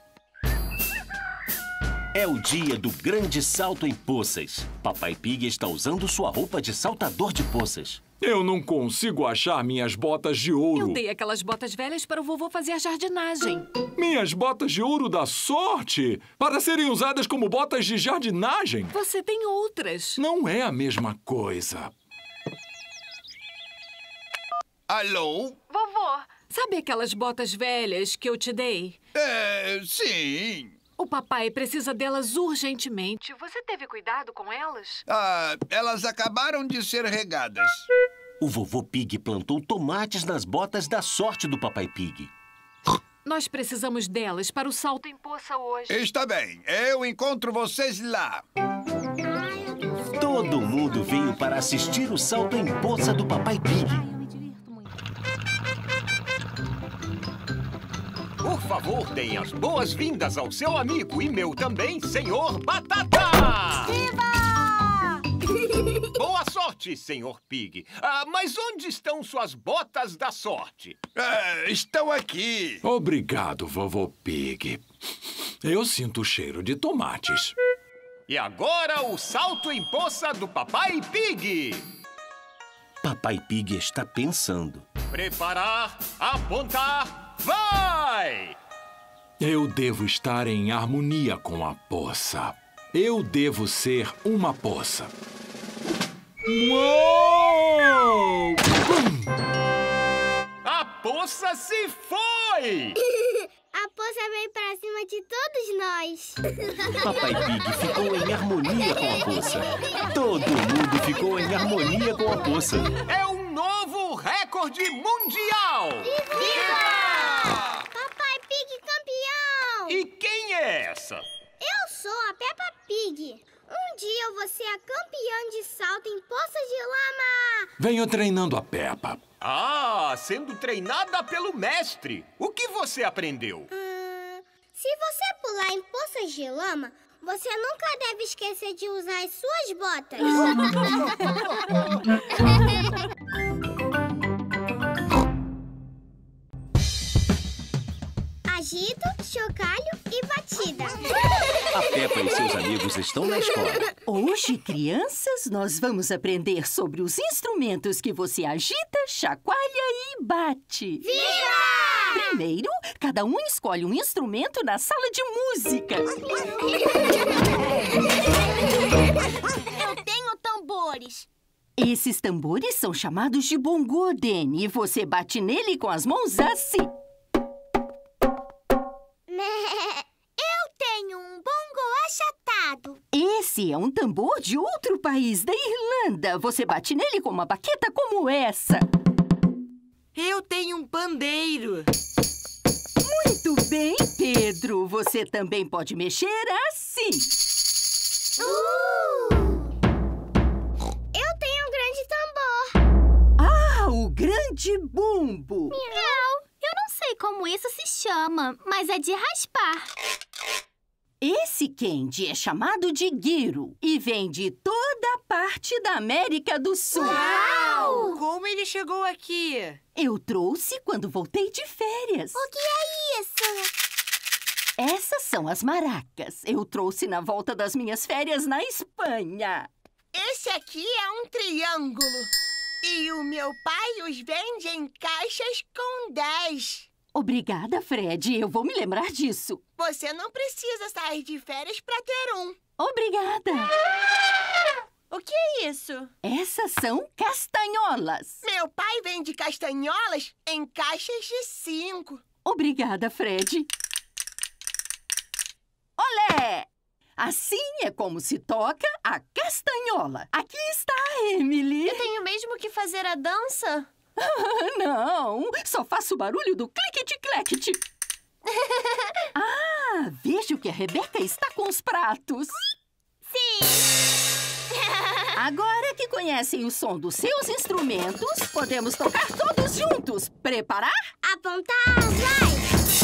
É o dia do grande salto em poças. Papai Pig está usando sua roupa de saltador de poças. Eu não consigo achar minhas botas de ouro. Eu dei aquelas botas velhas para o vovô fazer a jardinagem. Minhas botas de ouro da sorte? Para serem usadas como botas de jardinagem? Você tem outras. Não é a mesma coisa. Alô? Vovô, sabe aquelas botas velhas que eu te dei? Sim. O papai precisa delas urgentemente. Você teve cuidado com elas? Elas acabaram de ser regadas. O vovô Pig plantou tomates nas botas da sorte do Papai Pig. Nós precisamos delas para o salto em poça hoje. Está bem, eu encontro vocês lá. Todo mundo veio para assistir o salto em poça do Papai Pig. Por favor, deem as boas-vindas ao seu amigo e meu também, Senhor Batata! Viva! Boa sorte! sorte, Sr. Pig. Mas onde estão suas botas da sorte? Estão aqui. Obrigado, vovô Pig. Eu sinto o cheiro de tomates. E agora o salto em poça do Papai Pig. Papai Pig está pensando. Preparar, apontar, vai! Eu devo estar em harmonia com a poça. Eu devo ser uma poça. Uou! A poça se foi! A poça veio pra cima de todos nós. Papai Pig ficou em harmonia com a poça. Todo mundo ficou em harmonia com a poça. É um novo recorde mundial! Viva! Papai Pig campeão! E quem é essa? Eu sou a Peppa Pig. Um dia eu vou ser a campeã de salto em poças de lama. Venho treinando a Peppa. Sendo treinada pelo mestre. O que você aprendeu? Se você pular em poças de lama, você nunca deve esquecer de usar as suas botas. Agito, chocalho e batida. A Peppa e seus amigos estão na escola. Hoje, crianças, nós vamos aprender sobre os instrumentos que você agita, chacoalha e bate. Viva! Primeiro, cada um escolhe um instrumento na sala de música. Eu tenho tambores. Esses tambores são chamados de bongô, Dene, e você bate nele com as mãos assim. Eu tenho um bongo achatado. Esse é um tambor de outro país, da Irlanda. Você bate nele com uma baqueta como essa. Eu tenho um pandeiro. Muito bem, Pedro. Você também pode mexer assim. Eu tenho um grande tambor. O grande bumbo. Miau. Eu não sei como isso se chama, mas é de raspar. Esse candy é chamado de guiro e vem de toda parte da América do Sul. Uau! Como ele chegou aqui? Eu trouxe quando voltei de férias. O que é isso? Essas são as maracas. Eu trouxe na volta das minhas férias na Espanha. Esse aqui é um triângulo. E o meu pai os vende em caixas com 10. Obrigada, Fred. Eu vou me lembrar disso. Você não precisa sair de férias para ter um. Obrigada. O que é isso? Essas são castanholas. Meu pai vende castanholas em caixas de 5. Obrigada, Fred. Olé! Assim é como se toca a castanhola. Aqui está a Emily. Eu tenho mesmo que fazer a dança? Não, só faço o barulho do cliquete-claquete. Vejo que a Rebeca está com os pratos. Sim! Agora que conhecem o som dos seus instrumentos, podemos tocar todos juntos. Preparar? Apontar, vai!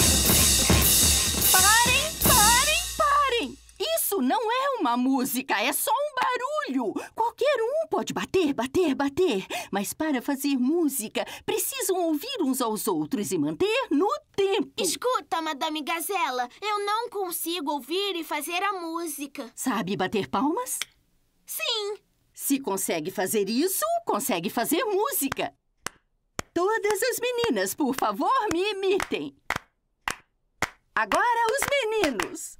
Parem! Isso não é uma música, é só um barulho. Qualquer um pode bater. Mas para fazer música, precisam ouvir uns aos outros e manter no tempo. Escuta, Madame Gazela, eu não consigo ouvir e fazer a música. Sabe bater palmas? Sim. Se consegue fazer isso, consegue fazer música. Todas as meninas, por favor, me imitem. Agora os meninos.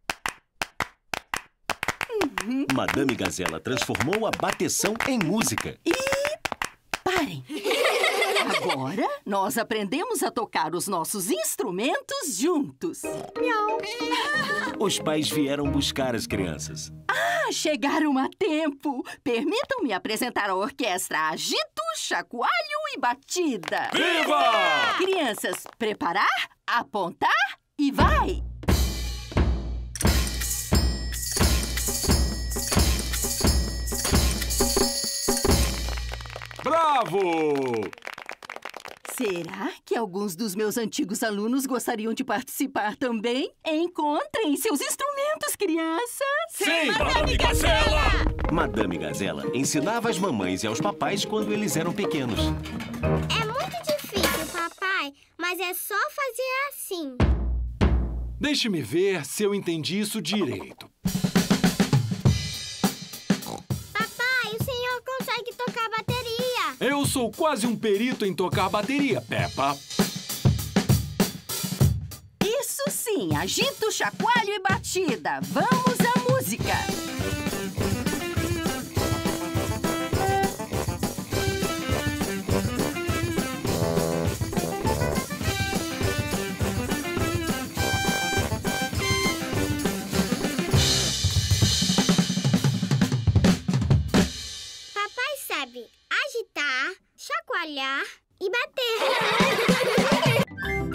Madame Gazela transformou a bateção em música. E parem! Agora, nós aprendemos a tocar os nossos instrumentos juntos. Miau! Os pais vieram buscar as crianças. Chegaram a tempo! Permitam-me apresentar a orquestra Agito, Chacoalho e Batida. Viva! Crianças, preparar, apontar e vai! Bravo! Será que alguns dos meus antigos alunos gostariam de participar também? Encontrem seus instrumentos, crianças! Sim, Madame Gazela! Madame Gazela ensinava às mamães e aos papais quando eles eram pequenos. É muito difícil, papai, mas é só fazer assim. Deixe-me ver se eu entendi isso direito. Papai, o senhor consegue tocar bateria. Eu sou quase um perito em tocar bateria, Peppa. Isso sim, agito, chacoalho e batida. Vamos à música. Papai sabe agitar, chacoalhar e bater.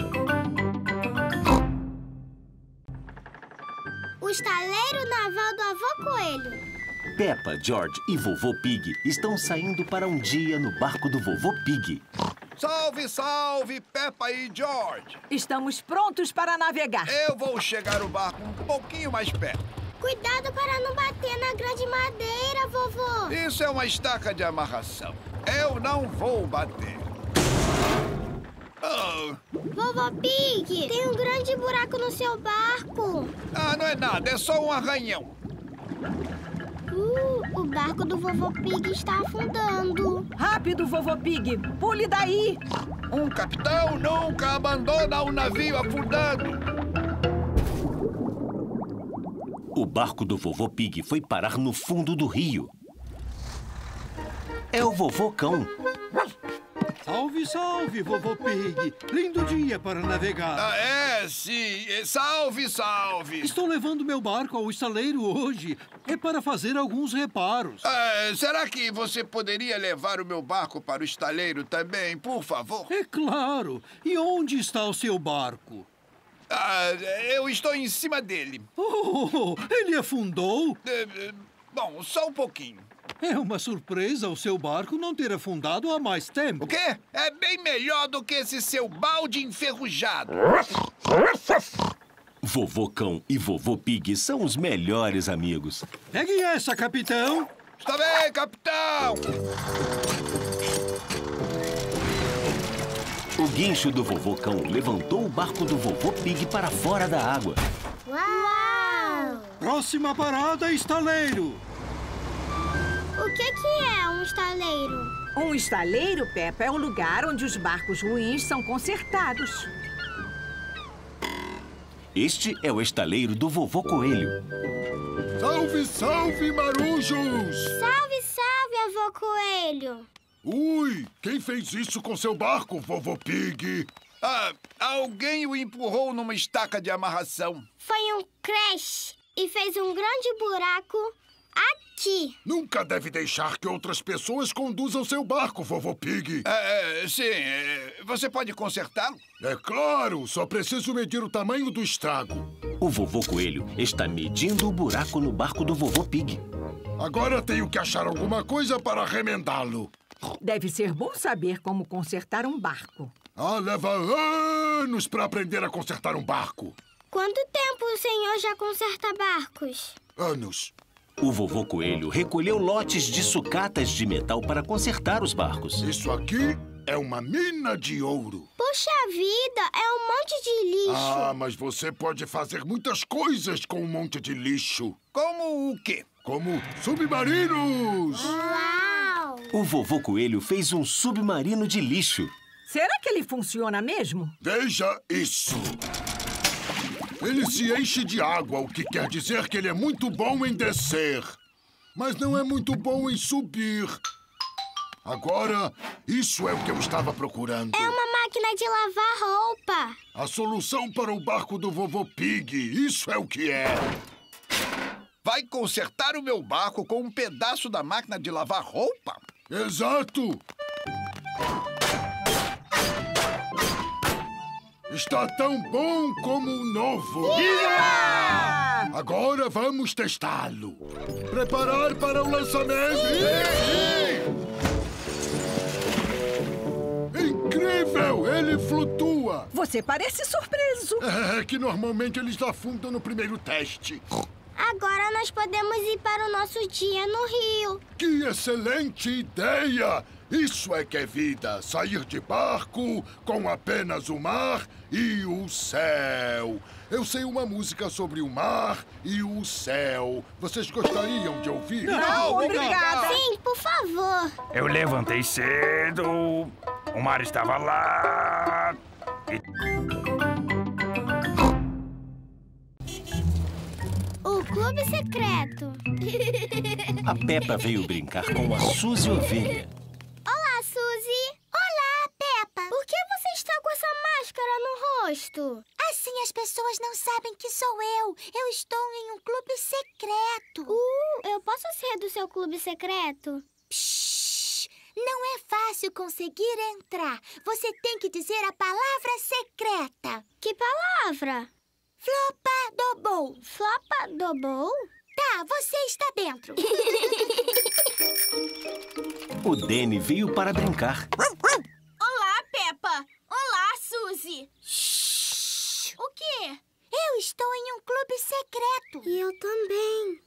O estaleiro naval do avô Coelho. Peppa, George e Vovô Pig estão saindo para um dia no barco do Vovô Pig. Salve, salve, Peppa e George. Estamos prontos para navegar. Eu vou chegar o barco um pouquinho mais perto. Cuidado para não bater na grande madeira, vovô. Isso é uma estaca de amarração. Eu não vou bater. Oh. Vovô Pig, tem um grande buraco no seu barco. Ah, não é nada, é só um arranhão. O barco do Vovô Pig está afundando. Rápido, Vovô Pig, pule daí. Um capitão nunca abandona um navio afundando. O barco do Vovô Pig foi parar no fundo do rio. É o Vovô Cão. Salve, salve, Vovô Pig. Lindo dia para navegar. Ah, é, sim. Salve, salve. Estou levando meu barco ao estaleiro hoje. É para fazer alguns reparos. Será que você poderia levar o meu barco para o estaleiro também, por favor? É claro. E onde está o seu barco? Eu estou em cima dele. Oh, ele afundou? Bom, só um pouquinho. É uma surpresa o seu barco não ter afundado há mais tempo. O quê? É bem melhor do que esse seu balde enferrujado. Vovô Cão e Vovô Pig são os melhores amigos. Pegue essa, capitão. Está bem, capitão. O guincho do Vovô Cão levantou o barco do Vovô Pig para fora da água. Uau! Próxima parada, estaleiro. O que é um estaleiro? Um estaleiro, Peppa, é o lugar onde os barcos ruins são consertados. Este é o estaleiro do Vovô Coelho. Salve, salve, marujos! Salve, salve, avô Coelho! Ui, quem fez isso com seu barco, Vovô Pig? Alguém o empurrou numa estaca de amarração. Foi um crash e fez um grande buraco aqui. Nunca deve deixar que outras pessoas conduzam seu barco, Vovô Pig. Sim. Você pode consertá-lo? É claro, só preciso medir o tamanho do estrago. O Vovô Coelho está medindo o buraco no barco do Vovô Pig. Agora tenho que achar alguma coisa para remendá-lo. Deve ser bom saber como consertar um barco. Leva anos para aprender a consertar um barco. Quanto tempo o senhor já conserta barcos? Anos. O Vovô Coelho recolheu lotes de sucatas de metal para consertar os barcos. Isso aqui é uma mina de ouro. Puxa vida, é um monte de lixo. Mas você pode fazer muitas coisas com um monte de lixo. Como o quê? Como submarinos. Uau! O Vovô Coelho fez um submarino de lixo. Será que ele funciona mesmo? Veja isso. Ele se enche de água, o que quer dizer que ele é muito bom em descer. Mas não é muito bom em subir. Agora, isso é o que eu estava procurando. É uma máquina de lavar roupa. A solução para o barco do Vovô Pig, isso é o que é. Vai consertar o meu barco com um pedaço da máquina de lavar roupa? Exato! Está tão bom como um novo. Yeah! Agora vamos testá-lo. Preparar para o lançamento. Incrível! Ele flutua. Você parece surpreso. É que normalmente eles afundam no primeiro teste. Agora nós podemos ir para o nosso dia no rio. Que excelente ideia! Isso é que é vida. Sair de barco com apenas o mar e o céu. Eu sei uma música sobre o mar e o céu. Vocês gostariam de ouvir? Não, obrigada. Sim, por favor. Eu levantei cedo, o mar estava lá. O clube secreto. A Peppa veio brincar com a Suzy Ovelha. Olá, Suzy. Olá, Peppa. Por que você está com essa máscara no rosto? Assim as pessoas não sabem que sou eu. Eu estou em um clube secreto. Eu posso ser do seu clube secreto? Psh, não é fácil conseguir entrar. Você tem que dizer a palavra secreta. Que palavra? Flopadobou. Flopadobou? Tá, você está dentro. O Danny veio para brincar. Olá, Peppa. Olá, Suzy. Shhh. O quê? Eu estou em um clube secreto. E eu também.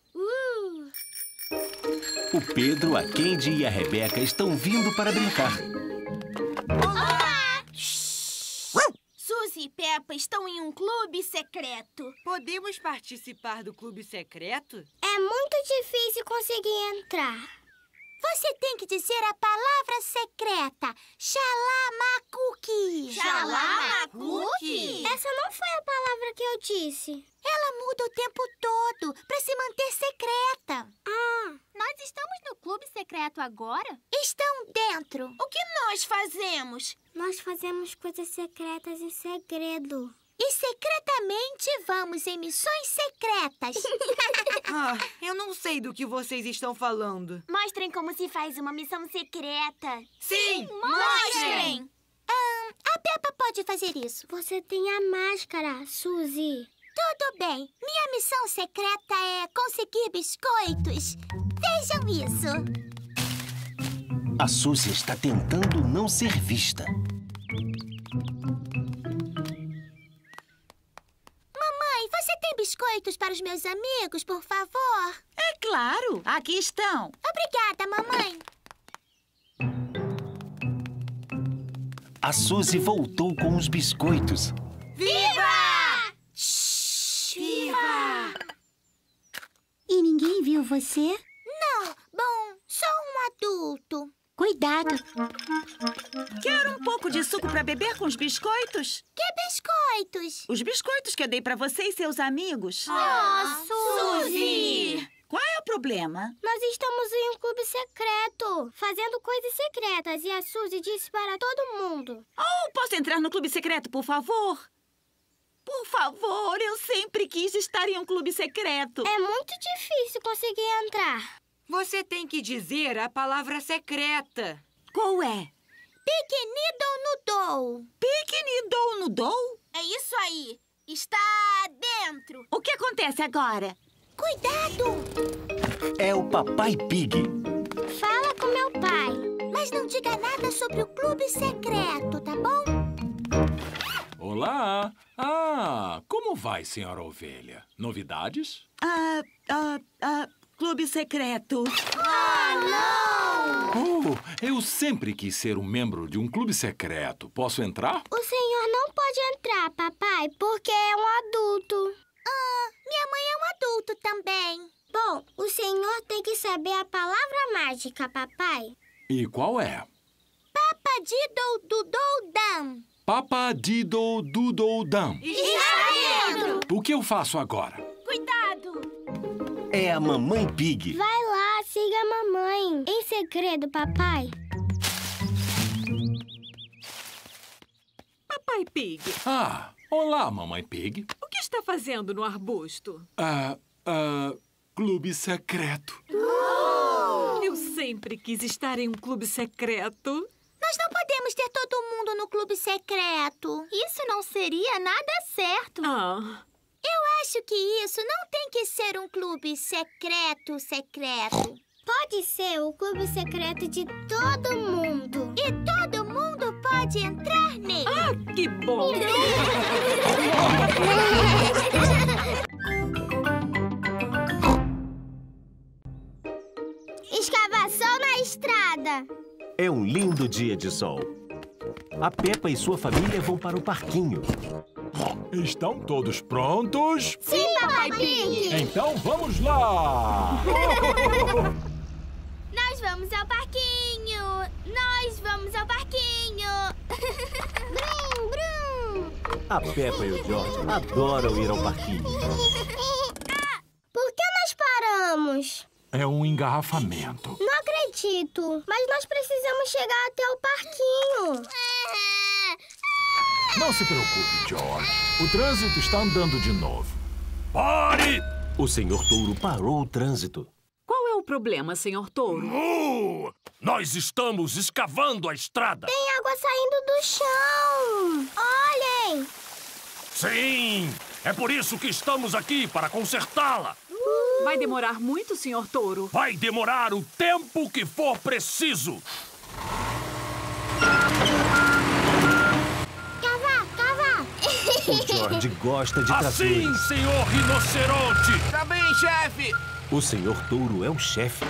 O Pedro, a Candy e a Rebeca estão vindo para brincar. Olá! Suzy e Peppa estão em um clube secreto. Podemos participar do clube secreto? É muito difícil conseguir entrar. Você tem que dizer a palavra secreta. Xalamacuque. Xalamacuque? Essa não foi a palavra que eu disse. Ela muda o tempo todo para se manter secreta. Nós estamos no clube secreto agora? Estão dentro. O que nós fazemos? Nós fazemos coisas secretas em segredo. E secretamente vamos em missões secretas. Eu não sei do que vocês estão falando. Mostrem como se faz uma missão secreta. Sim, mostrem! A Peppa pode fazer isso. Você tem a máscara, Suzy. Tudo bem. Minha missão secreta é conseguir biscoitos. Vejam isso. A Suzy está tentando não ser vista. Mamãe, você tem biscoitos para os meus amigos, por favor? É claro, aqui estão. Obrigada, mamãe. A Suzy voltou com os biscoitos. Viva! Viva! E ninguém viu você? Não, bom, sou um adulto. Cuidado. Quer um pouco de suco para beber com os biscoitos? Que biscoitos? Os biscoitos que eu dei para você e seus amigos. Suzy! Qual é o problema? Nós estamos em um clube secreto, fazendo coisas secretas, e a Suzy disse para todo mundo. Posso entrar no clube secreto, por favor? Por favor, eu sempre quis estar em um clube secreto. É muito difícil conseguir entrar. Você tem que dizer a palavra secreta. Qual é? Piquenidou-nudou. Piquenidou-nudou? É isso aí. Está dentro. O que acontece agora? Cuidado! É o Papai Pig. Fala com meu pai. Mas não diga nada sobre o clube secreto, tá bom? Olá! Como vai, senhora ovelha? Novidades? Clube secreto. Não! Eu sempre quis ser um membro de um clube secreto. Posso entrar? O senhor não pode entrar, papai, porque é um adulto. Minha mãe é um adulto também. Bom, o senhor tem que saber a palavra mágica, papai. E qual é? Papadidou-dudou-dam. Papadidou-dudou-dam. Está dentro! O que eu faço agora? Cuidado! É a Mamãe Pig. Vai lá, siga a mamãe. Em segredo, papai. Papai Pig. Olá, Mamãe Pig. O que está fazendo no arbusto? Clube secreto. Eu sempre quis estar em um clube secreto. Nós não podemos ter todo mundo no clube secreto. Isso não seria nada certo. Eu acho que isso não tem que ser um clube secreto. Pode ser o clube secreto de todo mundo. E todo mundo pode entrar nele. Que bom! É um lindo dia de sol. A Peppa e sua família vão para o parquinho. Estão todos prontos? Sim, Papai Pig! Então vamos lá! Nós vamos ao parquinho! Nós vamos ao parquinho! Brum, brum! A Peppa e o George adoram ir ao parquinho. Por que nós paramos? É um engarrafamento. Não acredito, mas nós precisamos chegar até o parquinho. Não se preocupe, George. O trânsito está andando de novo. Pare! O Sr. Touro parou o trânsito. Qual é o problema, Sr. Touro? Nós estamos escavando a estrada. Tem água saindo do chão. Olhem! Sim! É por isso que estamos aqui, para consertá-la. Vai demorar muito, Sr. Touro? Vai demorar o tempo que for preciso. Cavar! O George gosta de tratores. Assim, senhor rinoceronte! Tá bem, chefe! O Sr. Touro é o chefe.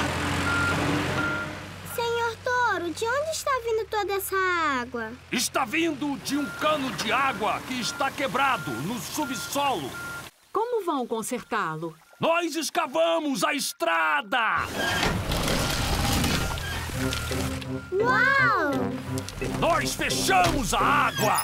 Senhor Touro, de onde está vindo toda essa água? Está vindo de um cano de água que está quebrado no subsolo. Como vão consertá-lo? Nós escavamos a estrada! Uau! Nós fechamos a água!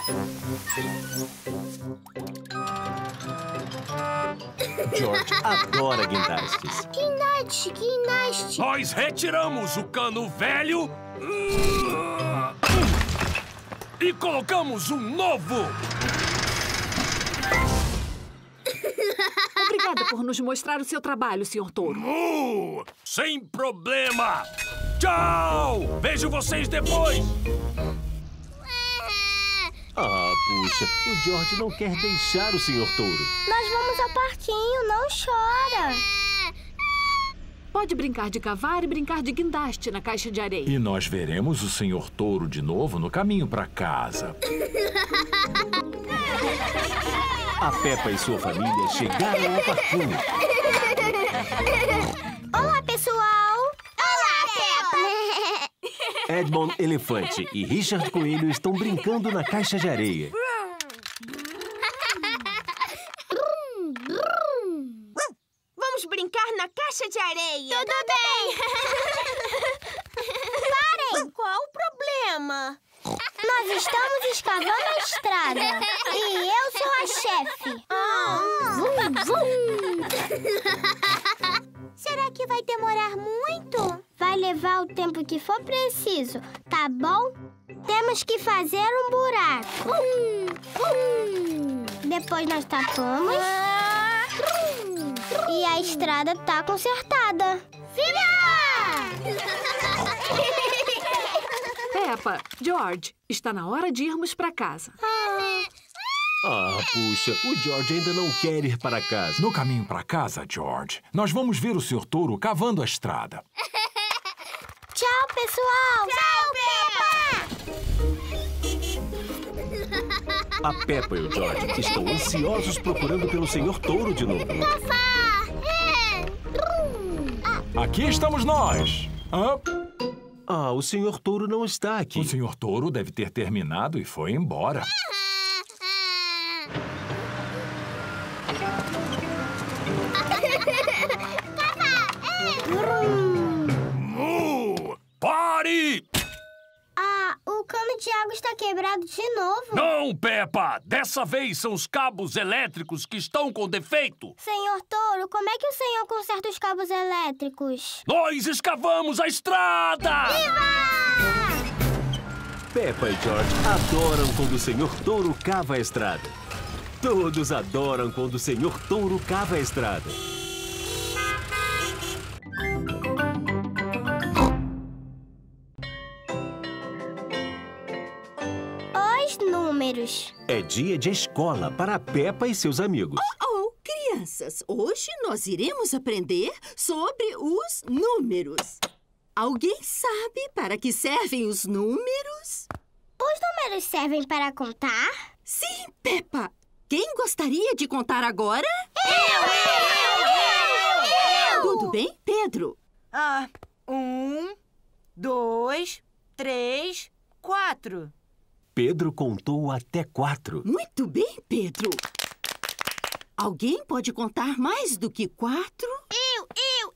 George adora guindastes. Guindaste! Nós retiramos o cano velho e colocamos um novo! Obrigada por nos mostrar o seu trabalho, Sr. Touro. Sem problema! Tchau! Vejo vocês depois! Ah, puxa, o George não quer deixar o Sr. Touro. Nós vamos ao parquinho, não chora. Pode brincar de cavar e brincar de guindaste na caixa de areia. E nós veremos o Sr. Touro de novo no caminho para casa. A Peppa e sua família chegaram ao parquinho. Olá, pessoal! Olá, Peppa! Edmond Elefante e Richard Coelho estão brincando na caixa de areia. Vamos brincar na caixa de areia. Tudo bem! Parem! Qual o problema? Nós estamos escavando a estrada. E eu sou a chefe. Será que vai demorar muito? Vai levar o tempo que for preciso, tá bom? Temos que fazer um buraco. Depois nós tapamos. E a estrada tá consertada. Viva! Peppa, George, está na hora de irmos para casa. Ah, puxa, o George ainda não quer ir para casa. No caminho para casa, George, nós vamos ver o Sr. Touro cavando a estrada. Tchau, pessoal! A Peppa e o George estão ansiosos procurando pelo Sr. Touro de novo. Aqui estamos nós. Ah, o Sr. Touro não está aqui. O Sr. Touro deve ter terminado e foi embora. Pare! Ah, o cano de água está quebrado de novo. Não, Peppa! Dessa vez são os cabos elétricos que estão com defeito. Senhor Touro, como é que o senhor conserta os cabos elétricos? Nós escavamos a estrada! Viva! Peppa e George adoram quando o Sr. Touro cava a estrada. Todos adoram quando o Sr. Touro cava a estrada. Os números. É dia de escola para a Peppa e seus amigos. Crianças, hoje nós iremos aprender sobre os números. Alguém sabe para que servem os números? Os números servem para contar? Sim, Peppa. Quem gostaria de contar agora? Eu! Tudo bem, Pedro? 1, 2, 3, 4. Pedro contou até 4. Muito bem, Pedro. Alguém pode contar mais do que 4? Eu!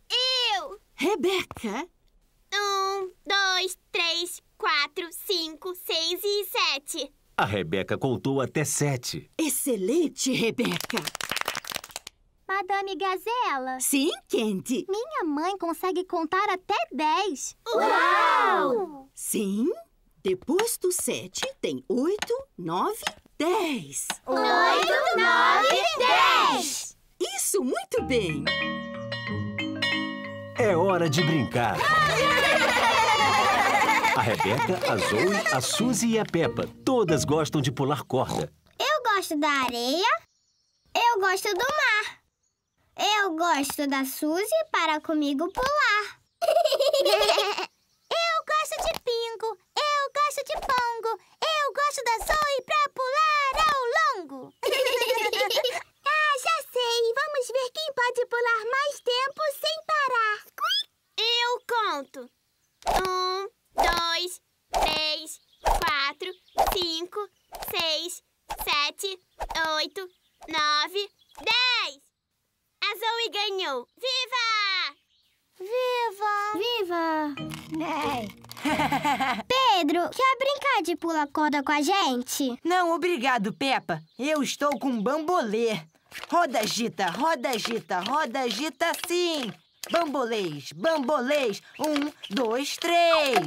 Rebeca. 1, 2, 3, 4, 5, 6 e 7. A Rebeca contou até 7. Excelente, Rebeca. Madame Gazela. Sim, Candy. Minha mãe consegue contar até 10. Uau! Sim. Depois do 7, tem 8, 9, 10. 8, 9, 10. Isso, muito bem. É hora de brincar. A Rebeca, a Zoe, a Suzy e a Peppa. Todas gostam de pular corda. Eu gosto da areia. Eu gosto do mar. Eu gosto da Suzy para comigo pular. Eu gosto de pingo. Eu gosto de pongo. Eu gosto da Zoe pra pular ao longo. Já sei. Vamos ver quem pode pular mais tempo sem parar. Eu conto. 1, 2, 3, 4, 5, 6, 7, 8, 9, 10. A Zoe ganhou. Viva! Pedro, quer brincar de pula-corda com a gente? Não, obrigado, Peppa. Eu estou com bambolê. Roda, agita, sim. Bambolês. 1, 2, 3.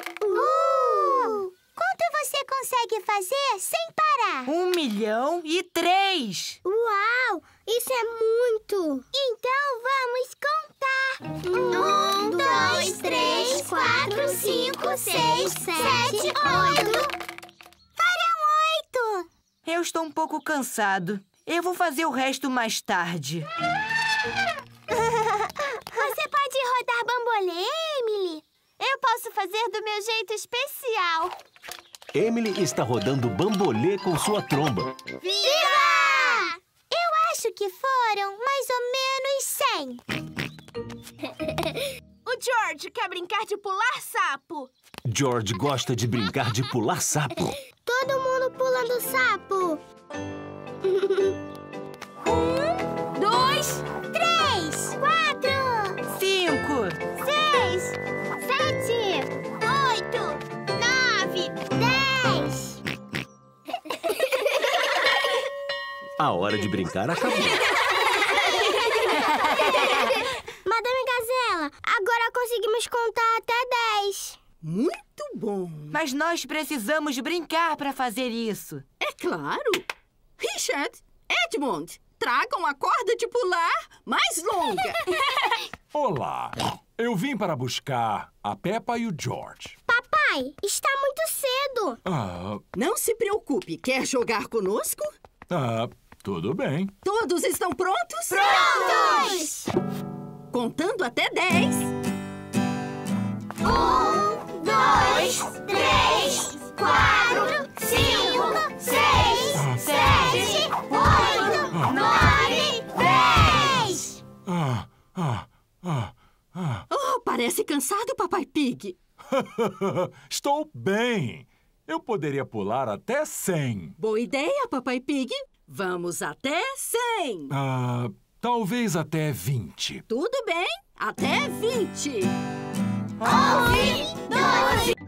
Quanto você consegue fazer sem parar? 1.000.003. Uau! Isso é muito! Então vamos contar. 1, 2, 3, 4, 5, 6, 7, 8. Foram 8. Eu estou um pouco cansado. Eu vou fazer o resto mais tarde. Você pode rodar bambolê, Emily? Eu posso fazer do meu jeito especial. Emily está rodando bambolê com sua tromba. Viva! Eu acho que foram mais ou menos 100. O George quer brincar de pular sapo. George gosta de brincar de pular sapo. Todo mundo pulando sapo. 1, 2, 3, 4, 5, 6, 7, 8, 9, 10. A hora de brincar acabou. Madame Gazela, agora conseguimos contar até 10. Muito bom. Mas nós precisamos brincar para fazer isso. É claro. Richard, Edmund, tragam a corda de pular mais longa. Olá. Eu vim para buscar a Peppa e o George. Papai, está muito cedo. Não se preocupe. Quer jogar conosco? Tudo bem. Todos estão prontos? Prontos! Contando até 10. 1, 2, 3, 4, 5, 6, 7, 8, 9, 10. Oh, parece cansado, Papai Pig. Estou bem. Eu poderia pular até 100. Boa ideia, Papai Pig. Vamos até 100. Talvez até 20. Tudo bem, até 20. 11, 12.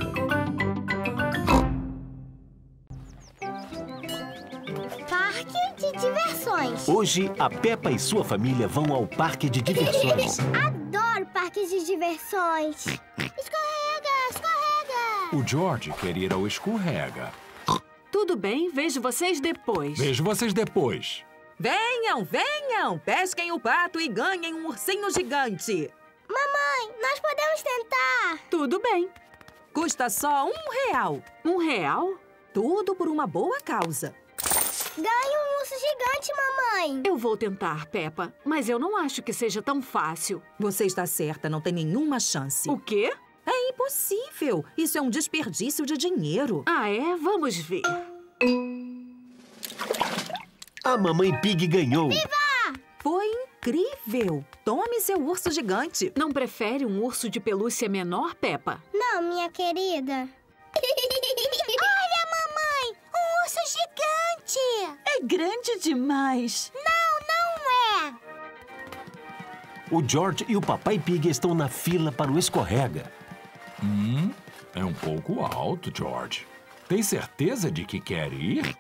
Parque de diversões. Hoje, a Peppa e sua família vão ao parque de diversões. Adoro parques de diversões. Escorrega, escorrega. O George quer ir ao escorrega. Tudo bem, vejo vocês depois. Vejo vocês depois. Venham, venham! Pesquem o pato e ganhem um ursinho gigante. Mamãe, nós podemos tentar. Tudo bem. Custa só R$1. R$1? Tudo por uma boa causa. Ganhe um urso gigante, mamãe. Eu vou tentar, Peppa, mas eu não acho que seja tão fácil. Você está certa, não tem nenhuma chance. O quê? É impossível. Isso é um desperdício de dinheiro. Ah, é? Vamos ver. A Mamãe Pig ganhou. Viva! Foi incrível! Tome seu urso gigante. Não prefere um urso de pelúcia menor, Peppa? Não, minha querida. Olha, mamãe! Um urso gigante! É grande demais. Não é! O George e o Papai Pig estão na fila para o escorrega. É um pouco alto, George. Tem certeza de que quer ir?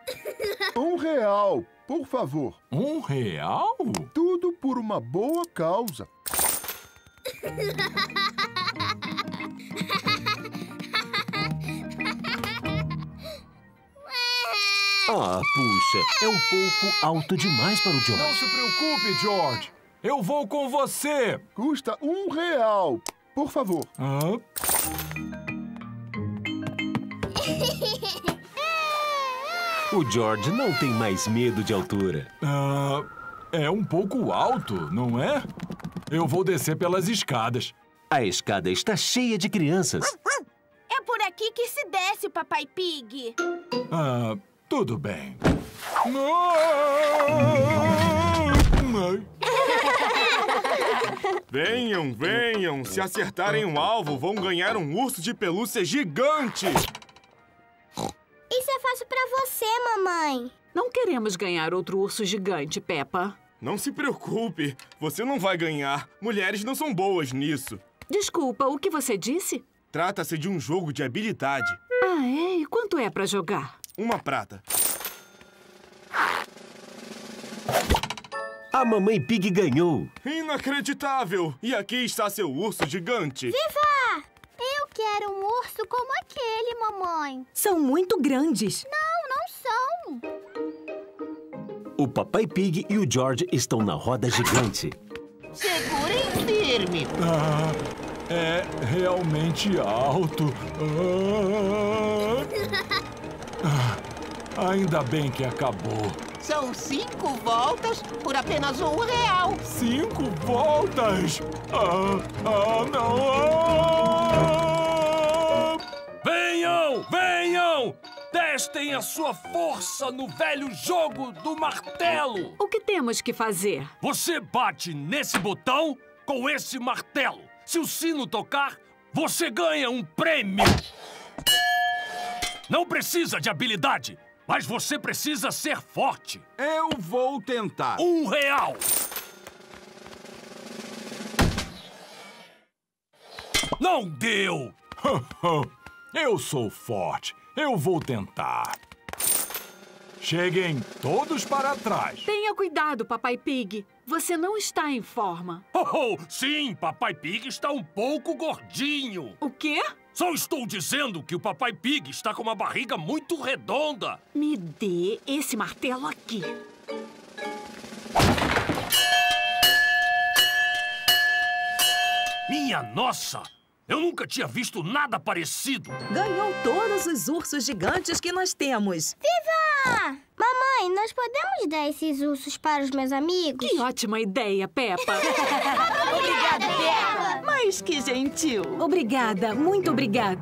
R$1, por favor. R$1? Tudo por uma boa causa. Ah, puxa, é um pouco alto demais para o George. Não se preocupe, George. Eu vou com você. Custa R$1, por favor. O George não tem mais medo de altura. É um pouco alto, não é? Eu vou descer pelas escadas. A escada está cheia de crianças. É por aqui que se desce, Papai Pig. Tudo bem. Venham, venham. Se acertarem um alvo, vão ganhar um urso de pelúcia gigante. Isso é fácil pra você, mamãe. Não queremos ganhar outro urso gigante, Peppa. Não se preocupe. Você não vai ganhar. Mulheres não são boas nisso. Desculpa, o que você disse? Trata-se de um jogo de habilidade. Ah, é? E quanto é pra jogar? 1 prata. A Mamãe Pig ganhou. Inacreditável! E aqui está seu urso gigante. Viva! Eu quero um urso como aquele, mamãe. São muito grandes. Não são. O Papai Pig e o George estão na roda gigante. Segurem firme. É realmente alto. Ainda bem que acabou. São 5 voltas por apenas R$1. 5 voltas? Não! Venham! Venham! Testem a sua força no velho jogo do martelo! O que temos que fazer? Você bate nesse botão com esse martelo. Se o sino tocar, você ganha um prêmio. Não precisa de habilidade, mas você precisa ser forte. Eu vou tentar. R$1. Não deu! Eu sou forte. Eu vou tentar. Cheguem todos para trás. Tenha cuidado, Papai Pig. Você não está em forma. Sim, Papai Pig está um pouco gordinho. O quê? Só estou dizendo que o Papai Pig está com uma barriga muito redonda. Me dê esse martelo aqui. Minha nossa! Eu nunca tinha visto nada parecido. Ganhou todos os ursos gigantes que nós temos. Viva! Mamãe, nós podemos dar esses ursos para os meus amigos? Que ótima ideia, Peppa. Obrigada, Peppa. Mas que gentil. Obrigada, muito obrigada.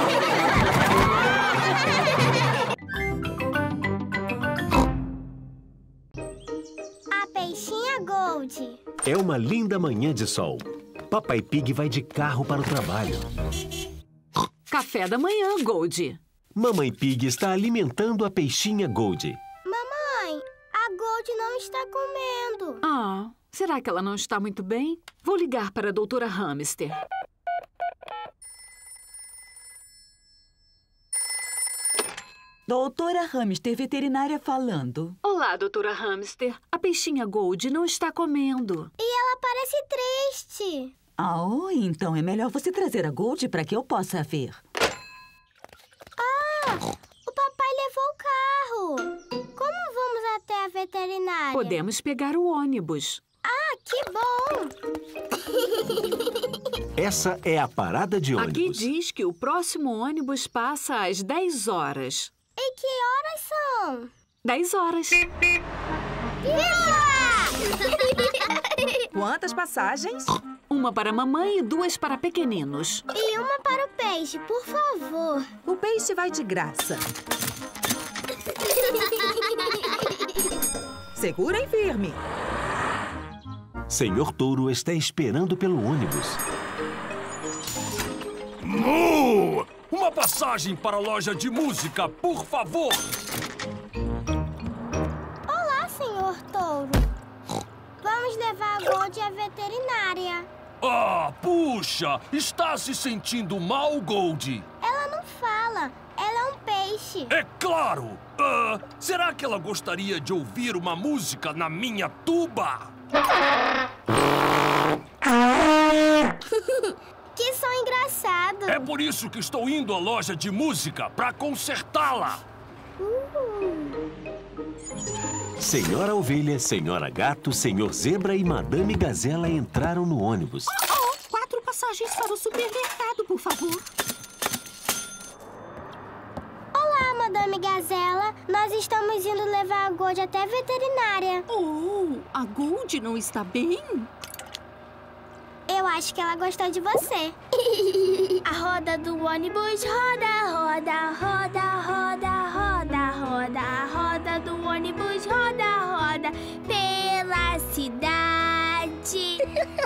A peixinha Gold. É uma linda manhã de sol. Papai Pig vai de carro para o trabalho. Café da manhã, Gold. Mamãe Pig está alimentando a peixinha Gold. Mamãe, a Gold não está comendo. Será que ela não está muito bem? Vou ligar para a doutora Hamster. Doutora Hamster, veterinária falando. Olá, doutora Hamster. A peixinha Gold não está comendo. E ela parece triste. Então é melhor você trazer a Gold para que eu possa ver. O papai levou o carro. Como vamos até a veterinária? Podemos pegar o ônibus. Que bom! Essa é a parada de ônibus. Aqui diz que o próximo ônibus passa às 10 horas. E que horas são? 10 horas. Quantas passagens? 1 para a mamãe e 2 para pequeninos. E 1 para o peixe, por favor. O peixe vai de graça. Segurem firme. Senhor Touro está esperando pelo ônibus. Mu! Uma passagem para a loja de música, por favor! Olá, Senhor Touro. Vamos levar a Gold à veterinária. Ah, puxa! Está se sentindo mal, Gold? Ela não fala. Ela é um peixe. É claro! Será que ela gostaria de ouvir uma música na minha tuba? Que som engraçado! É por isso que estou indo à loja de música, para consertá-la. Senhora Ovelha, Senhora Gato, Senhor Zebra e Madame Gazela entraram no ônibus. 4 passagens para o supermercado, por favor. Olá, Madame Gazela. Nós estamos indo levar a Gold até a veterinária. Oh, a Gold não está bem? Eu acho que ela gostou de você. A roda do ônibus roda, roda, roda, roda, roda, roda. A roda do ônibus roda, roda pela cidade.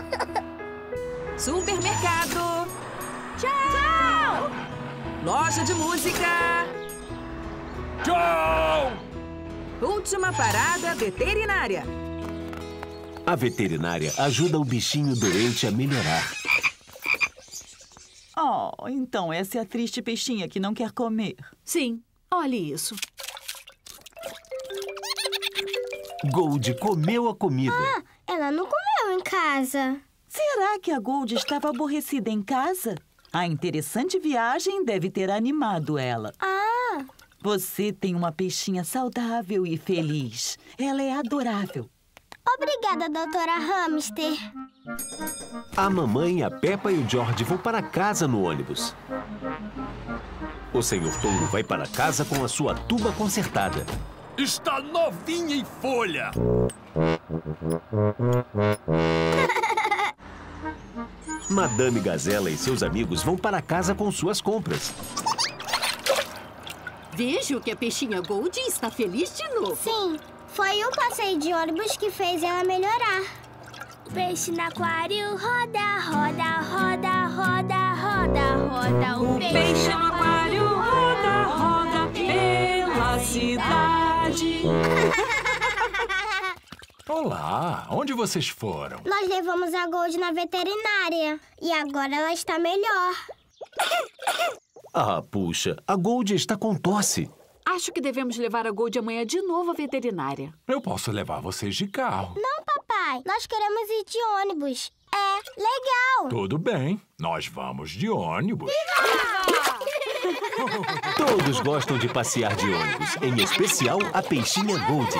Supermercado. Tchau! Loja de música. Tchau! Última parada veterinária. A veterinária ajuda o bichinho doente a melhorar. Oh, então essa é a triste peixinha que não quer comer. Sim, olhe isso. Gold comeu a comida. Ah, ela não comeu em casa. Será que a Gold estava aborrecida em casa? A interessante viagem deve ter animado ela. Ah! Você tem uma peixinha saudável e feliz. Ela é adorável. Obrigada, doutora Hamster. A mamãe, a Peppa e o George vão para casa no ônibus. O Senhor Touro vai para casa com a sua tuba consertada. Está novinha em folha. Madame Gazela e seus amigos vão para casa com suas compras. Vejo que a peixinha Gold está feliz de novo. Sim, foi um passeio de ônibus que fez ela melhorar. Peixe no aquário roda, roda, roda, roda, roda, roda. O peixe no aquário roda, roda pela cidade. Olá, onde vocês foram? Nós levamos a Gold na veterinária e agora ela está melhor. Ah, puxa, a Gold está com tosse. Acho que devemos levar a Gold amanhã de novo à veterinária. Eu posso levar vocês de carro. Não, papai. Nós queremos ir de ônibus. É legal. Tudo bem. Nós vamos de ônibus. Todos gostam de passear de ônibus, em especial a peixinha Gold.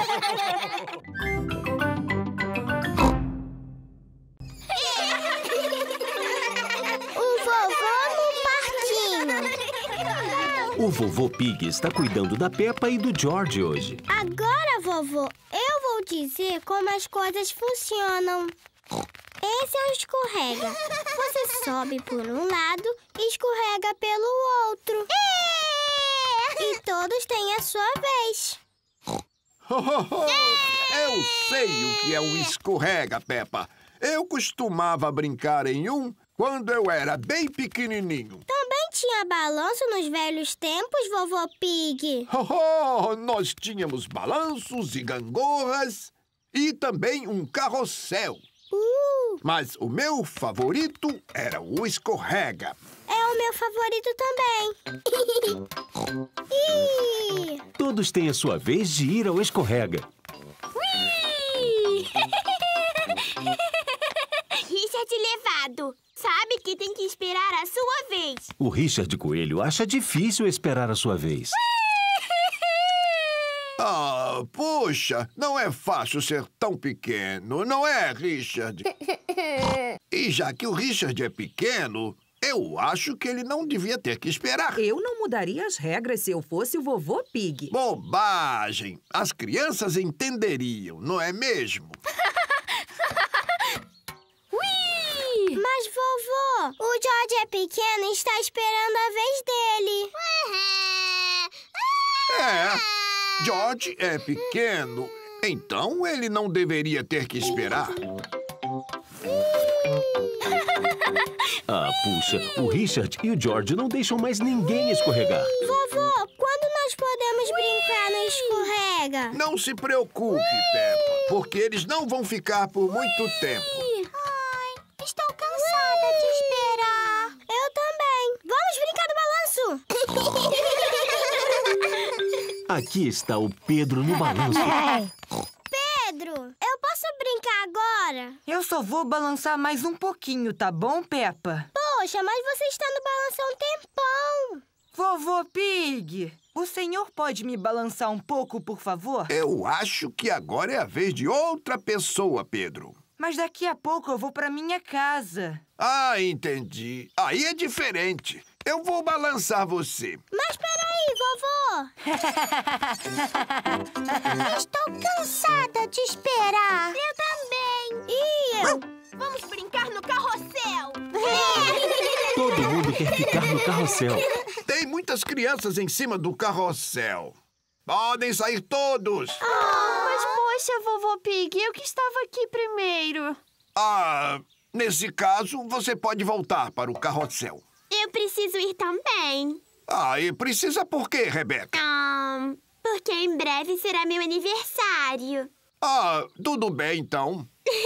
O vovô Pig está cuidando da Peppa e do George hoje. Agora, vovô, eu vou dizer como as coisas funcionam. Esse é o escorrega. Você sobe por um lado e escorrega pelo outro. E todos têm a sua vez. Eu sei o que é um escorrega, Peppa. Eu costumava brincar em um quando eu era bem pequenininho. Também tinha balanço nos velhos tempos, vovô Pig? Nós tínhamos balanços e gangorras e também um carrossel. Mas o meu favorito era o escorrega. É o meu favorito também. Todos têm a sua vez de ir ao escorrega. Richard levado. Sabe que tem que esperar a sua vez. O Richard Coelho acha difícil esperar a sua vez. Ah, puxa, não é fácil ser tão pequeno, não é, Richard? E já que o Richard é pequeno, eu acho que ele não devia ter que esperar. Eu não mudaria as regras se eu fosse o vovô Pig. Bobagem! As crianças entenderiam, não é mesmo? Mas, vovô, o George é pequeno e está esperando a vez dele. George é pequeno, então ele não deveria ter que esperar. Ah, puxa, o Richard e o George não deixam mais ninguém escorregar. Vovô, quando nós podemos brincar no escorrega? Não se preocupe, Peppa, porque eles não vão ficar por muito tempo. Ai, estou cansada de esperar. Eu também. Vamos brincar do balanço. Aqui está o Pedro no balanço. Pedro, eu posso brincar agora? Eu só vou balançar mais um pouquinho, tá bom, Peppa? Poxa, mas você está no balanço há um tempão. Vovô Pig, o senhor pode me balançar um pouco, por favor? Eu acho que agora é a vez de outra pessoa, Pedro. Mas daqui a pouco eu vou pra minha casa. Ah, entendi. Aí é diferente. Eu vou balançar você. Mas peraí, vovô. Estou cansada de esperar. Eu também. E eu? Vamos brincar no carrossel. Todo mundo quer ficar no carrossel. Tem muitas crianças em cima do carrossel. Podem sair todos. Mas poxa, vovô Pig, eu que estava aqui primeiro. Ah, nesse caso, você pode voltar para o carrossel. Eu preciso ir também. Ah, e precisa por quê, Rebeca? Porque em breve será meu aniversário. Ah, tudo bem, então.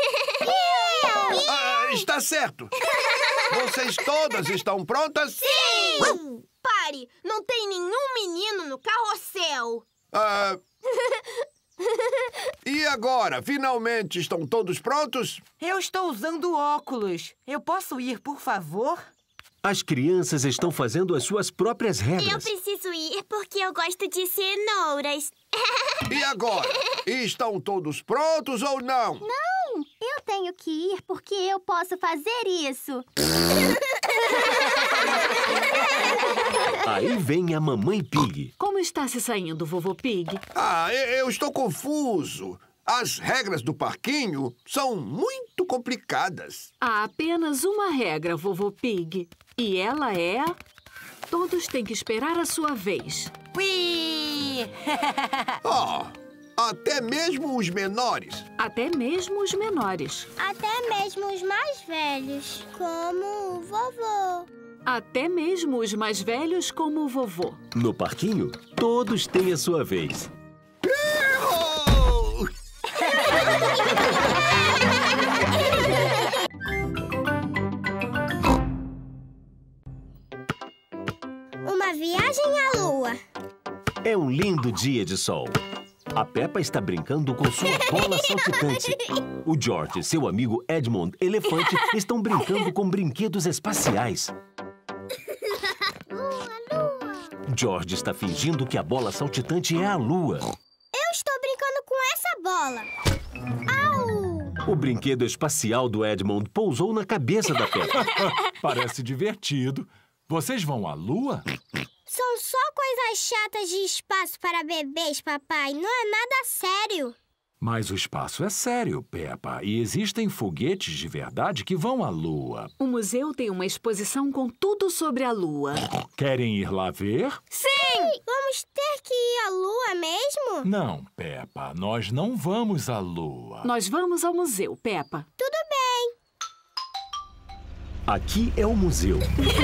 Está certo. Vocês todas estão prontas? Sim! Pare! Não tem nenhum menino no carrossel. E agora? Finalmente estão todos prontos? Eu estou usando óculos. Eu posso ir, por favor? As crianças estão fazendo as suas próprias regras. Eu preciso ir porque eu gosto de cenouras. E agora? Estão todos prontos ou não? Não, eu tenho que ir porque eu posso fazer isso. Aí vem a Mamãe Pig. Como está se saindo, vovô Pig? Ah, eu estou confuso. As regras do parquinho são muito complicadas. Há apenas uma regra, vovô Pig. E ela é... Todos têm que esperar a sua vez. Ui! Até mesmo os menores. Até mesmo os menores. Até mesmo os mais velhos, como o vovô. Até mesmo os mais velhos, como o vovô. No parquinho, todos têm a sua vez. Uma viagem à lua. É um lindo dia de sol. A Peppa está brincando com sua bola saltitante. O George e seu amigo Edmond Elefante estão brincando com brinquedos espaciais. George está fingindo que a bola saltitante é a lua. Eu estou brincando com essa bola. Au! O brinquedo espacial do Edmond pousou na cabeça da Peppa. Parece divertido. Vocês vão à lua? São só coisas chatas de espaço para bebês, papai. Não é nada sério. Mas o espaço é sério, Peppa. E existem foguetes de verdade que vão à lua. O museu tem uma exposição com tudo sobre a lua. Querem ir lá ver? Sim! Vamos ter que ir à lua mesmo? Não, Peppa. Nós não vamos à lua. Nós vamos ao museu, Peppa. Tudo bem. Aqui é o museu.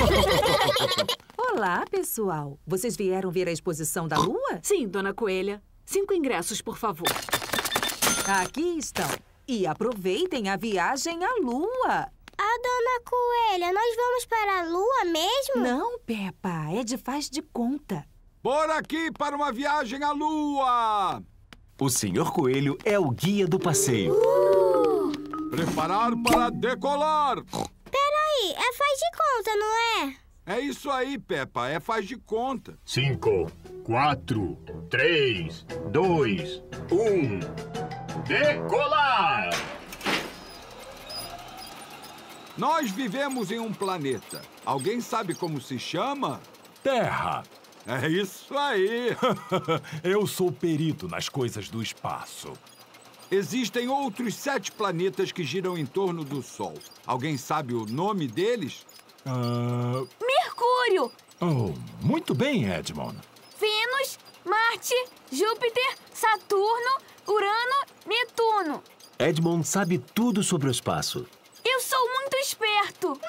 Olá, pessoal. Vocês vieram ver a exposição da lua? Sim, dona Coelha. 5 ingressos, por favor. Aqui estão. E aproveitem a viagem à lua. Dona Coelha, nós vamos para a lua mesmo? Não, Peppa. Ed faz de conta. Por aqui para uma viagem à lua! O Senhor Coelho é o guia do passeio. Preparar para decolar! Peraí, é faz de conta, não é? É isso aí, Peppa. É faz de conta. 5, 4, 3, 2, 1... Decolar! Nós vivemos em um planeta. Alguém sabe como se chama? Terra. É isso aí. Eu sou perito nas coisas do espaço. Existem outros 7 planetas que giram em torno do Sol. Alguém sabe o nome deles? Mercúrio! Oh, muito bem, Edmond. Vênus, Marte, Júpiter, Saturno, Urano, Netuno. Edmond sabe tudo sobre o espaço. Eu sou muito esperto.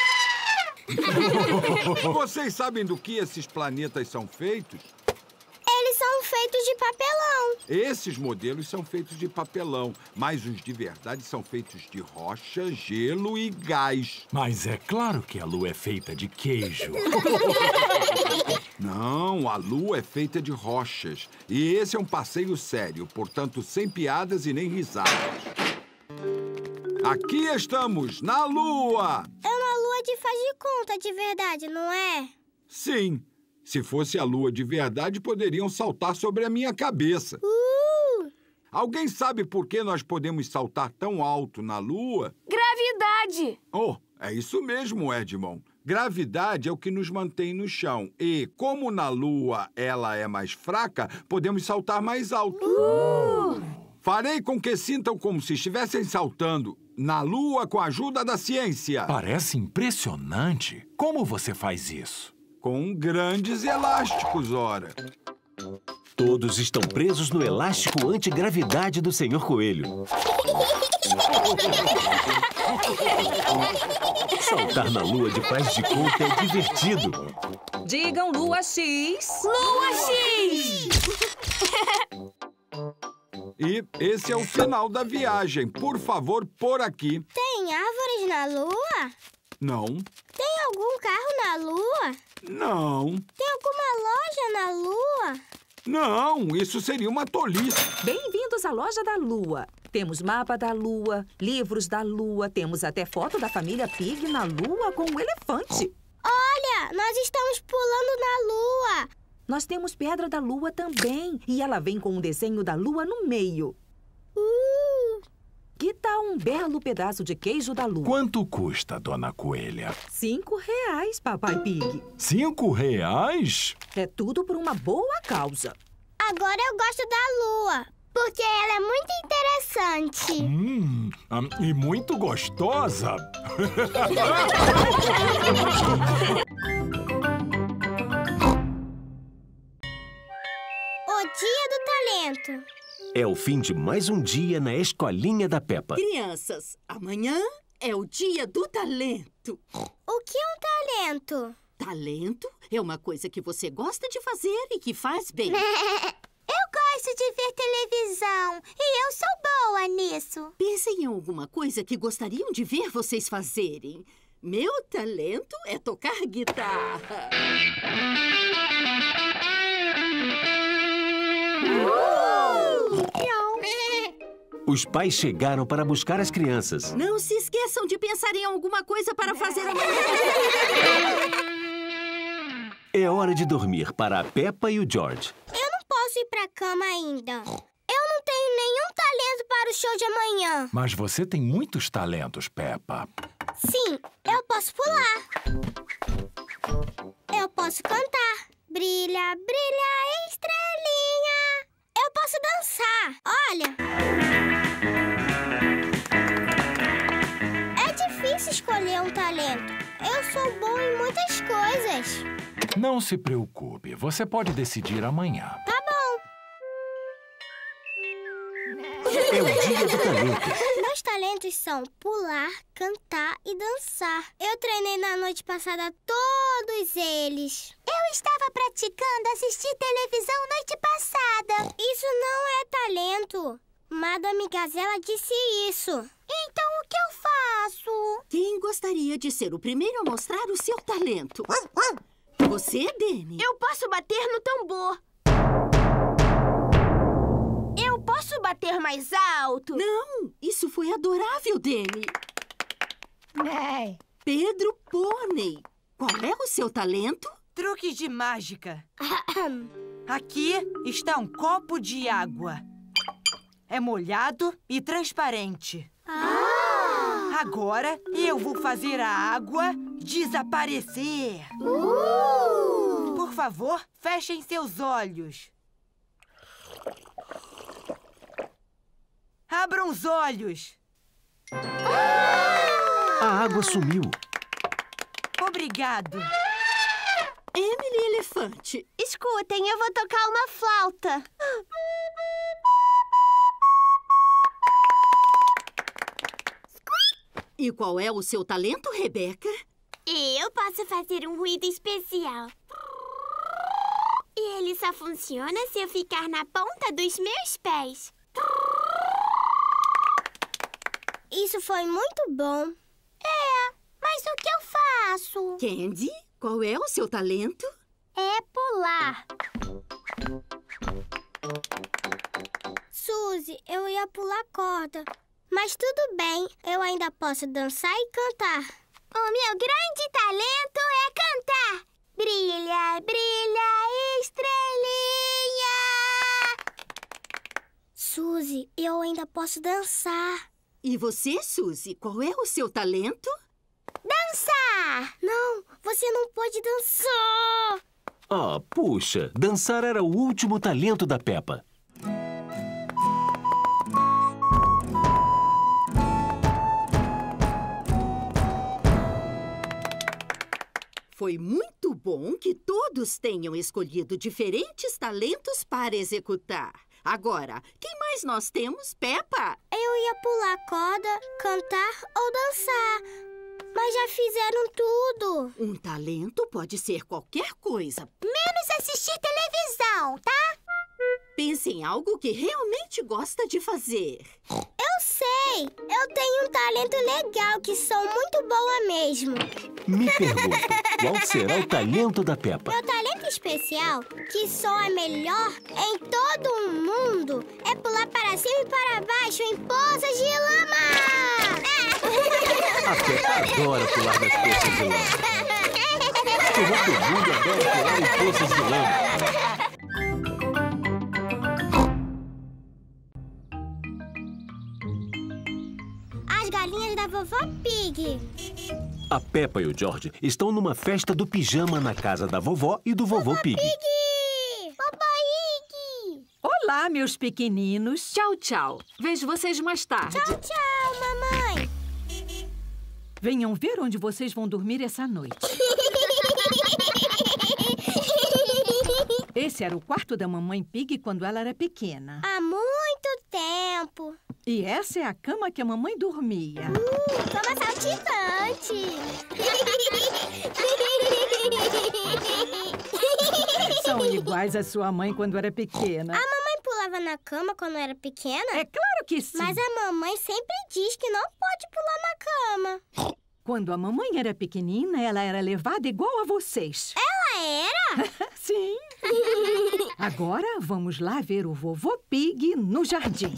Vocês sabem do que esses planetas são feitos? Eles são feitos de papelão. Esses modelos são feitos de papelão, mas os de verdade são feitos de rocha, gelo e gás. Mas é claro que a Lua é feita de queijo. Não, a Lua é feita de rochas. E esse é um passeio sério, portanto, sem piadas e nem risadas. Aqui estamos, na Lua! É uma lua de faz de conta de verdade, não é? Sim. Se fosse a Lua de verdade, poderiam saltar sobre a minha cabeça. Alguém sabe por que nós podemos saltar tão alto na Lua? Gravidade! Oh, é isso mesmo, Edmond. Gravidade é o que nos mantém no chão. E, como na Lua ela é mais fraca, podemos saltar mais alto. Farei com que sintam como se estivessem saltando na Lua com a ajuda da ciência. Parece impressionante. Como você faz isso? Com grandes elásticos, ora. Todos estão presos no elástico antigravidade do Senhor Coelho. Saltar na Lua de faz de conta é divertido. Digam Lua X. Lua X! E esse é o final da viagem. Por favor, por aqui. Tem árvores na Lua? Não. Tem algum carro na Lua? Não. Tem alguma loja na Lua? Não, isso seria uma tolice. Bem-vindos à loja da Lua. Temos mapa da Lua, livros da Lua, temos até foto da família Pig na Lua com um elefante. Olha, nós estamos pulando na Lua. Nós temos pedra da Lua também, e ela vem com um desenho da Lua no meio. Que tal um belo pedaço de queijo da Lua? Quanto custa, Dona Coelha? R$5, Papai Pig. R$5? É tudo por uma boa causa. Agora eu gosto da Lua, porque ela é muito interessante. E muito gostosa. O Dia do Talento. É o fim de mais um dia na escolinha da Peppa. Crianças, amanhã é o Dia do Talento. O que é um talento? Talento é uma coisa que você gosta de fazer e que faz bem. Eu gosto de ver televisão e eu sou boa nisso. Pensem em alguma coisa que gostariam de ver vocês fazerem. Meu talento é tocar guitarra. Os pais chegaram para buscar as crianças. Não se esqueçam de pensar em alguma coisa para fazer amanhã. É hora de dormir para a Peppa e o George. Eu não posso ir para a cama ainda. Eu não tenho nenhum talento para o show de amanhã. Mas você tem muitos talentos, Peppa. Sim, eu posso pular. Eu posso cantar. Brilha, brilha, estrelinha. Eu posso dançar. Olha. É difícil escolher um talento. Eu sou bom em muitas coisas. Não se preocupe. Você pode decidir amanhã. Tá bom. É o Dia do Talento. Meus talentos são pular, cantar e dançar. Eu treinei na noite passada todos eles. Eu estava praticando assistir televisão noite passada. Isso não é talento. Madame Gazela disse isso. Então o que eu faço? Quem gostaria de ser o primeiro a mostrar o seu talento? Você, Danny? Eu posso bater no tambor. Eu posso bater mais alto. Não, isso foi adorável, Danny. Pedro Pônei, qual é o seu talento? Truques de mágica. Aqui está um copo de água. É molhado e transparente. Agora eu vou fazer a água desaparecer. Por favor, fechem seus olhos. Abram os olhos. A água sumiu. Obrigado. Emily Elefante. Escutem, eu vou tocar uma flauta. E qual é o seu talento, Rebeca? Eu posso fazer um ruído especial. E ele só funciona se eu ficar na ponta dos meus pés. Isso foi muito bom. Mas o que eu faço? Candy, qual é o seu talento? É pular. Suzy, eu ia pular corda. Mas tudo bem, eu ainda posso dançar e cantar. O meu grande talento é cantar. Brilha, brilha, estrelinha. Suzy, eu ainda posso dançar. E você, Suzy, qual é o seu talento? Dançar! Não, você não pode dançar. Ah, puxa, dançar era o último talento da Peppa. Foi muito bom que todos tenham escolhido diferentes talentos para executar. Agora, quem mais nós temos, Peppa? Eu ia pular corda, cantar ou dançar. Mas já fizeram tudo. Um talento pode ser qualquer coisa. Menos assistir televisão, tá? Pense em algo que realmente gosta de fazer. Eu sei! Eu tenho um talento legal que sou muito boa mesmo. Me pergunto, qual será o talento da Peppa? Meu talento especial, que sou a melhor em todo o mundo, é pular para cima e para baixo em poças de lama! A Peppa adora pular nas poças de lama. Todo mundo adora pular em poças de lama. As galinhas da vovó Pig. A Peppa e o George estão numa festa do pijama na casa da vovó e do vovô Pig. Vovó Pig! Olá, meus pequeninos. Tchau, tchau. Vejo vocês mais tarde. Tchau, tchau, mamãe. Venham ver onde vocês vão dormir essa noite. Esse era o quarto da mamãe Pig quando ela era pequena. Há muito tempo. E essa é a cama que a mamãe dormia. Cama saltitante. São iguais à sua mãe quando era pequena. A mamãe pulava na cama quando era pequena? É claro que sim. Mas a mamãe sempre diz que não pode pular na cama. Quando a mamãe era pequenina, ela era levada igual a vocês. Ela era? Sim. Agora, vamos lá ver o vovô Pig no jardim.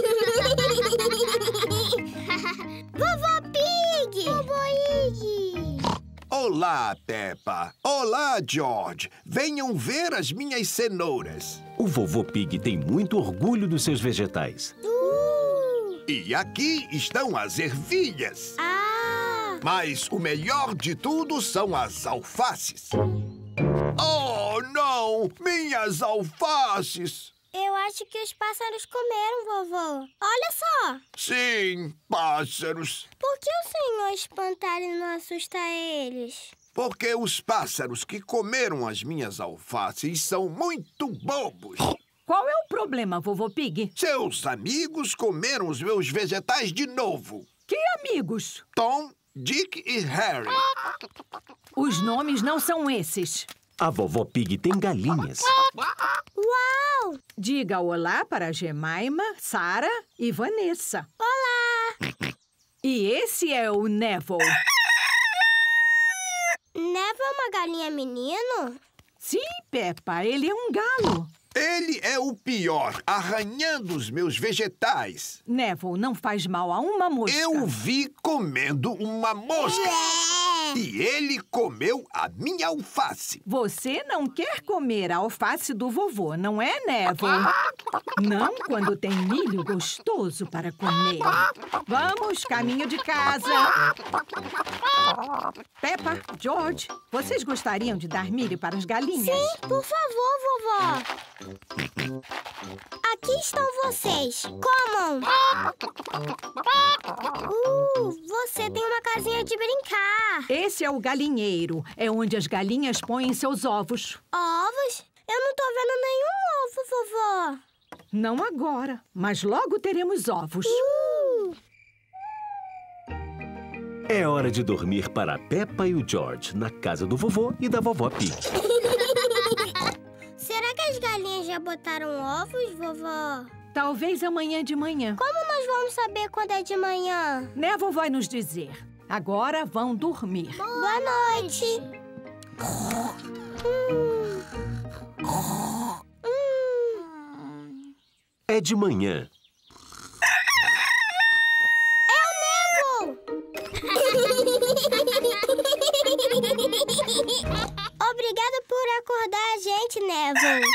Vovô Pig! Vovô Pig! Olá, Peppa. Olá, George. Venham ver as minhas cenouras. O vovô Pig tem muito orgulho dos seus vegetais. E aqui estão as ervilhas. Mas o melhor de tudo são as alfaces. Oh, não! Minhas alfaces! Eu acho que os pássaros comeram, vovô. Olha só! Sim, pássaros. Por que o senhor espantalho não assusta eles? Porque os pássaros que comeram as minhas alfaces são muito bobos. Qual é o problema, vovô Pig? Seus amigos comeram os meus vegetais de novo. Que amigos? Tom, Dick e Harry. Os nomes não são esses. A vovó Pig tem galinhas. Uau! Diga olá para Jemima, Sarah e Vanessa. Olá! E esse é o Neville. Neville é uma galinha menino? Sim, Peppa, ele é um galo. Ele é o pior, arranhando os meus vegetais. Neville não faz mal a uma mosca. Eu vi comendo uma mosca. E ele comeu a minha alface. Você não quer comer a alface do vovô, não é, Neville? Não quando tem milho gostoso para comer. Vamos, caminho de casa. Peppa, George, vocês gostariam de dar milho para as galinhas? Sim, por favor, vovó. Aqui estão vocês. Comam. Você tem uma casinha de brincar. Esse é o galinheiro. É onde as galinhas põem seus ovos. Ovos? Eu não tô vendo nenhum ovo, vovó. Não agora, mas logo teremos ovos. É hora de dormir para a Peppa e o George na casa do vovô e da vovó Pig. Será que as galinhas já botaram ovos, vovó? Talvez amanhã de manhã. Como nós vamos saber quando é de manhã? Névoa vai nos dizer. Agora vão dormir. Boa noite. É de manhã. É o Neville! Obrigada por acordar a gente, Neville.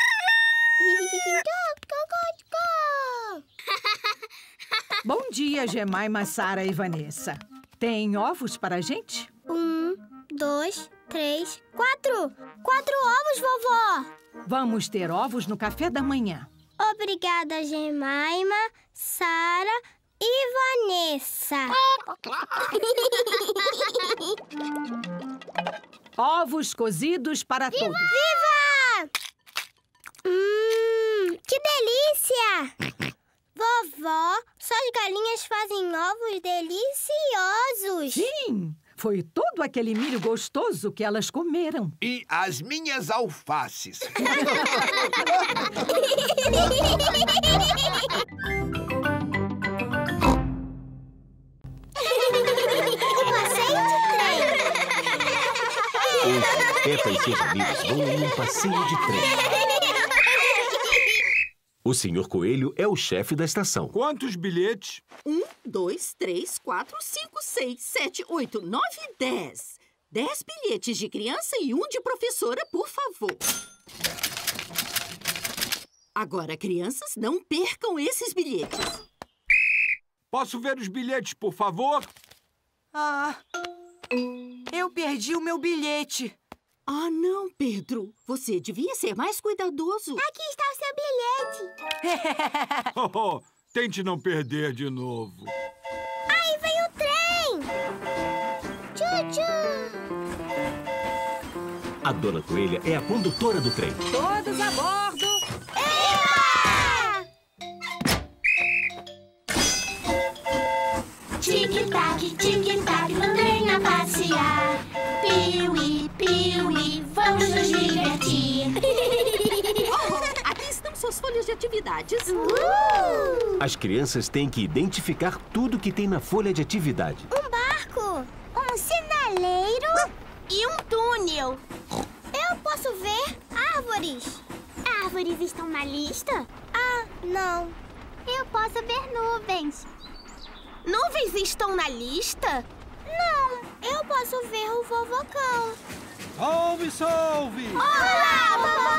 Bom dia, Jemima, Sara e Vanessa. Tem ovos para a gente? 1, 2, 3, 4. 4 ovos, vovó. Vamos ter ovos no café da manhã. Obrigada, Jemima, Sara e Vanessa. Ovos cozidos para todos. Viva! Que delícia! Vovó, suas galinhas fazem ovos deliciosos. Sim, foi todo aquele milho gostoso que elas comeram. E as minhas alfaces. O passeio de trem. Hoje, Peppa e seus amigos vão em um passeio de trem. O Sr. Coelho é o chefe da estação. Quantos bilhetes? 1, 2, 3, 4, 5, 6, 7, 8, 9 e 10. 10 bilhetes de criança e 1 de professora, por favor. Agora, crianças, não percam esses bilhetes. Posso ver os bilhetes, por favor? Ah, eu perdi o meu bilhete. Ah, não, Pedro. Você devia ser mais cuidadoso. Aqui está o seu bilhete. Oh, tente não perder de novo. Aí vem o trem. Tchu-tchu. A Dona Coelha é a condutora do trem. Todos a bordo. Tic-tac, no trem a passear. Piuí, piuí, vamos nos divertir. Aqui estão suas folhas de atividades. As crianças têm que identificar tudo que tem na folha de atividade. Um barco, um sinaleiro e um túnel. Eu posso ver árvores. Árvores estão na lista? Ah, não. Eu posso ver nuvens. Nuvens estão na lista? Não, eu posso ver o vovocão. Salve, salve! Olá,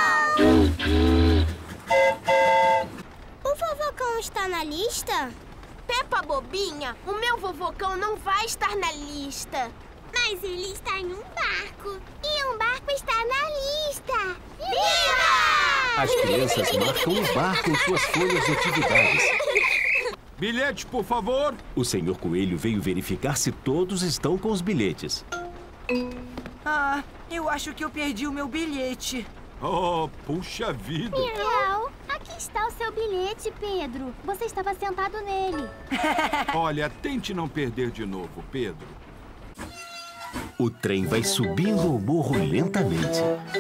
vovocão! O vovocão está na lista? Peppa bobinha, o meu vovocão não vai estar na lista. Mas ele está em um barco. E um barco está na lista. Viva! As crianças marcam o barco em suas folhas de atividades. Bilhetes, por favor. O Sr. Coelho veio verificar se todos estão com os bilhetes. Ah, eu acho que eu perdi o meu bilhete. Oh, puxa vida. Miau, aqui está o seu bilhete, Pedro. Você estava sentado nele. Olha, tente não perder de novo, Pedro. O trem vai subindo o morro lentamente.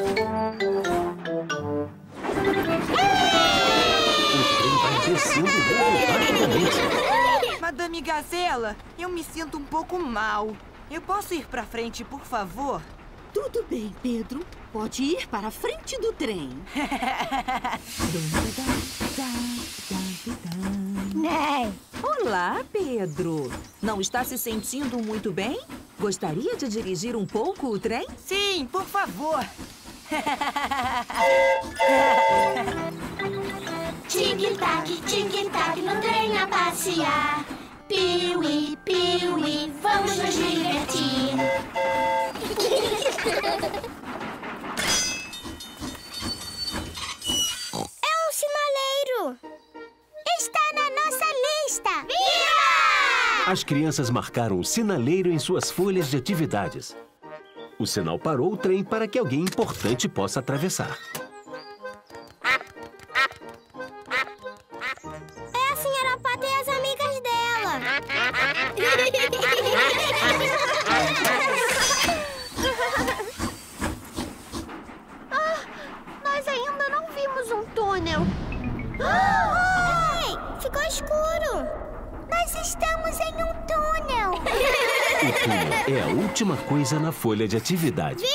O trem vai descendo o morro rapidamente. Madame Gazela, eu me sinto um pouco mal. Eu posso ir pra frente, por favor? Tudo bem, Pedro. Pode ir para a frente do trem. Olá, Pedro. Não está se sentindo muito bem? Gostaria de dirigir um pouco o trem? Sim, por favor. Tic-tac, no trem a passear. Piuí, piuí, vamos nos divertir. É um sinaleiro. Está na nossa lista. Viva! As crianças marcaram o sinaleiro em suas folhas de atividades. O sinal parou o trem para que alguém importante possa atravessar. É a senhora Pata e as amigas dela. é a última coisa na folha de atividade.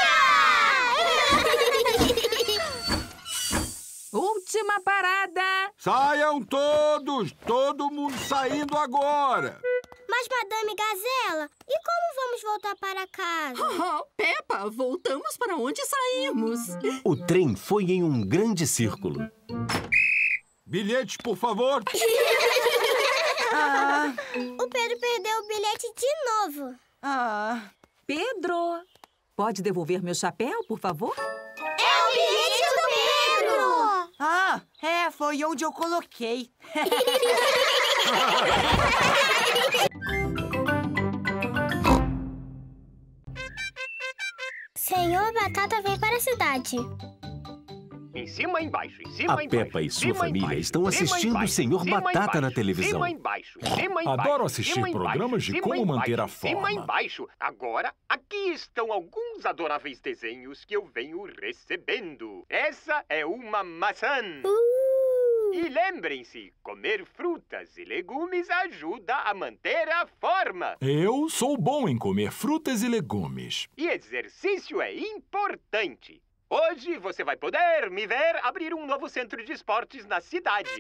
Última parada! Saiam todos! Todo mundo saindo agora! Mas, Madame Gazela, e como vamos voltar para casa? Peppa, voltamos para onde saímos. O trem foi em um grande círculo. Bilhetes, por favor. O Pedro perdeu o bilhete de novo. Pedro, pode devolver meu chapéu, por favor? É o bilhete do Pedro! Foi onde eu coloquei. Senhor Batata vem para a cidade. Em cima, embaixo, em cima, A Peppa e sua família estão assistindo o Senhor Batata na televisão. Cima, embaixo, cima, embaixo. Adoro assistir programas de como manter a forma. Cima, embaixo. Agora, aqui estão alguns adoráveis desenhos que eu venho recebendo. Essa é uma maçã. E lembrem-se, comer frutas e legumes ajuda a manter a forma. Eu sou bom em comer frutas e legumes. E exercício é importante. Hoje você vai poder me ver abrir um novo centro de esportes na cidade.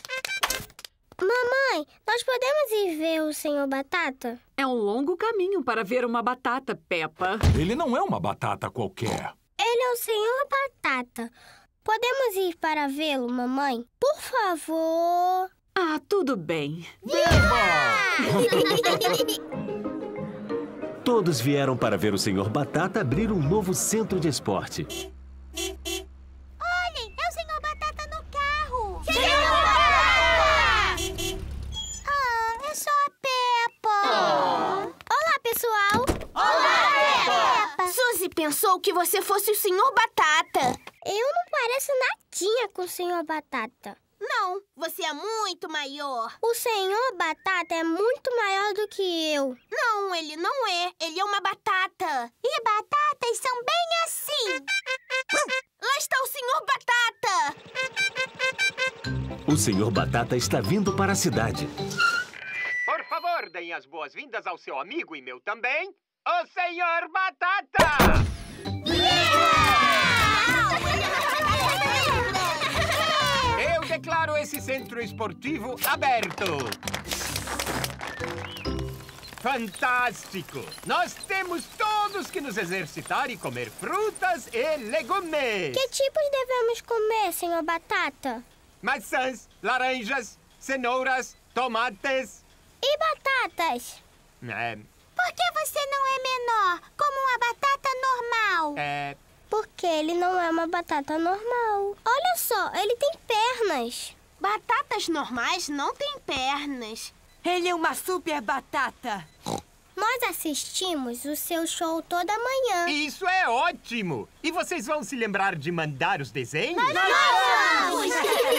Mamãe, nós podemos ir ver o Senhor Batata? É um longo caminho para ver uma batata, Peppa. Ele não é uma batata qualquer. Ele é o Senhor Batata. Podemos ir para vê-lo, mamãe? Por favor. Tudo bem. Todos vieram para ver o Senhor Batata abrir um novo centro de esporte. Olhem, é o Senhor Batata no carro. Senhor É só a Peppa. Olá, pessoal. Olá, Peppa! Suzy pensou que você fosse o Senhor Batata. Eu não pareço nadinha com o Senhor Batata. Não, você é muito maior. O Senhor Batata é muito maior do que eu. Não, ele não é. Ele é uma batata. E batatas são bem assim. Lá está o Senhor Batata. O Senhor Batata está vindo para a cidade. Por favor, deem as boas-vindas ao seu amigo e meu também, o Senhor Batata! Eu declaro esse centro esportivo aberto. Fantástico! Nós temos todos que nos exercitar e comer frutas e legumes. Que tipos devemos comer, Senhor Batata? Maçãs, laranjas, cenouras, tomates. E batatas? Por que você não é menor, como uma batata normal? Porque ele não é uma batata normal. Olha só, ele tem pernas. Batatas normais não têm pernas. Ele é uma super batata. Nós assistimos o seu show toda manhã. Isso é ótimo! E vocês vão se lembrar de mandar os desenhos? Nós vamos!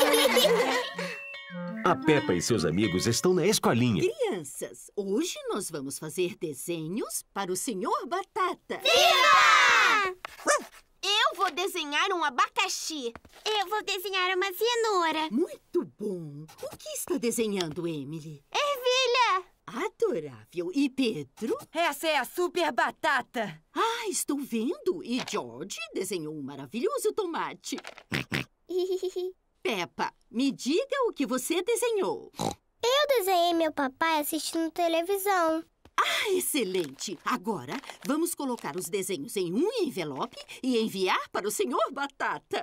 A Peppa e seus amigos estão na escolinha. Crianças, hoje nós vamos fazer desenhos para o Senhor Batata. Viva! Eu vou desenhar um abacaxi. Eu vou desenhar uma cenoura. Muito bom. O que está desenhando, Emily? Ervilha. Adorável. E Pedro? Essa é a super batata. Estou vendo. E George desenhou um maravilhoso tomate. Peppa, me diga o que você desenhou. Eu desenhei meu papai assistindo televisão. Excelente! Agora, vamos colocar os desenhos em um envelope e enviar para o Senhor Batata.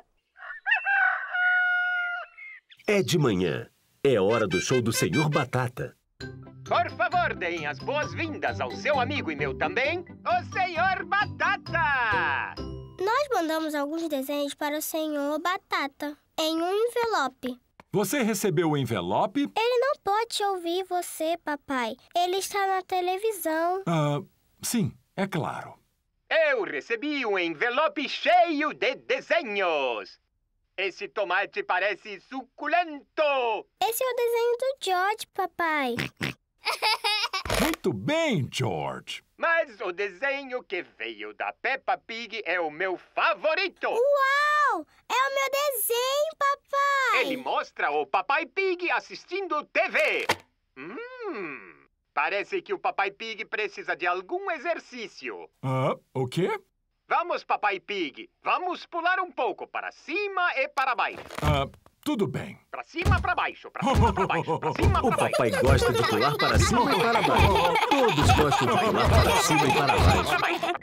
É de manhã. É hora do show do Senhor Batata. Por favor, deem as boas-vindas ao seu amigo e meu também, o Senhor Batata! Nós mandamos alguns desenhos para o Senhor Batata em um envelope. Você recebeu o envelope? Ele não pode ouvir você, papai. Ele está na televisão. Sim, é claro. Eu recebi um envelope cheio de desenhos. Esse tomate parece suculento. Esse é o desenho do George, papai. Muito bem, George. Mas o desenho que veio da Peppa Pig é o meu favorito. Uau! É o meu desenho, papai. Ele mostra o Papai Pig assistindo TV. Parece que o Papai Pig precisa de algum exercício. O quê? Vamos, Papai Pig. Vamos pular um pouco para cima e para baixo. Tudo bem. Para cima, para baixo. Para cima, para baixo. Para cima, para O baixo. papai gosta de pular para cima e para baixo. Todos gostam de pular para cima e para baixo.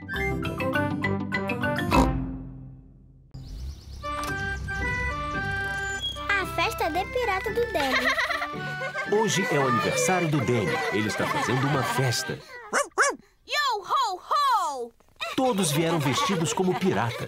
A festa de pirata do Danny. Hoje é o aniversário do Danny. Ele está fazendo uma festa. Yo, ho, ho! Todos vieram vestidos como pirata.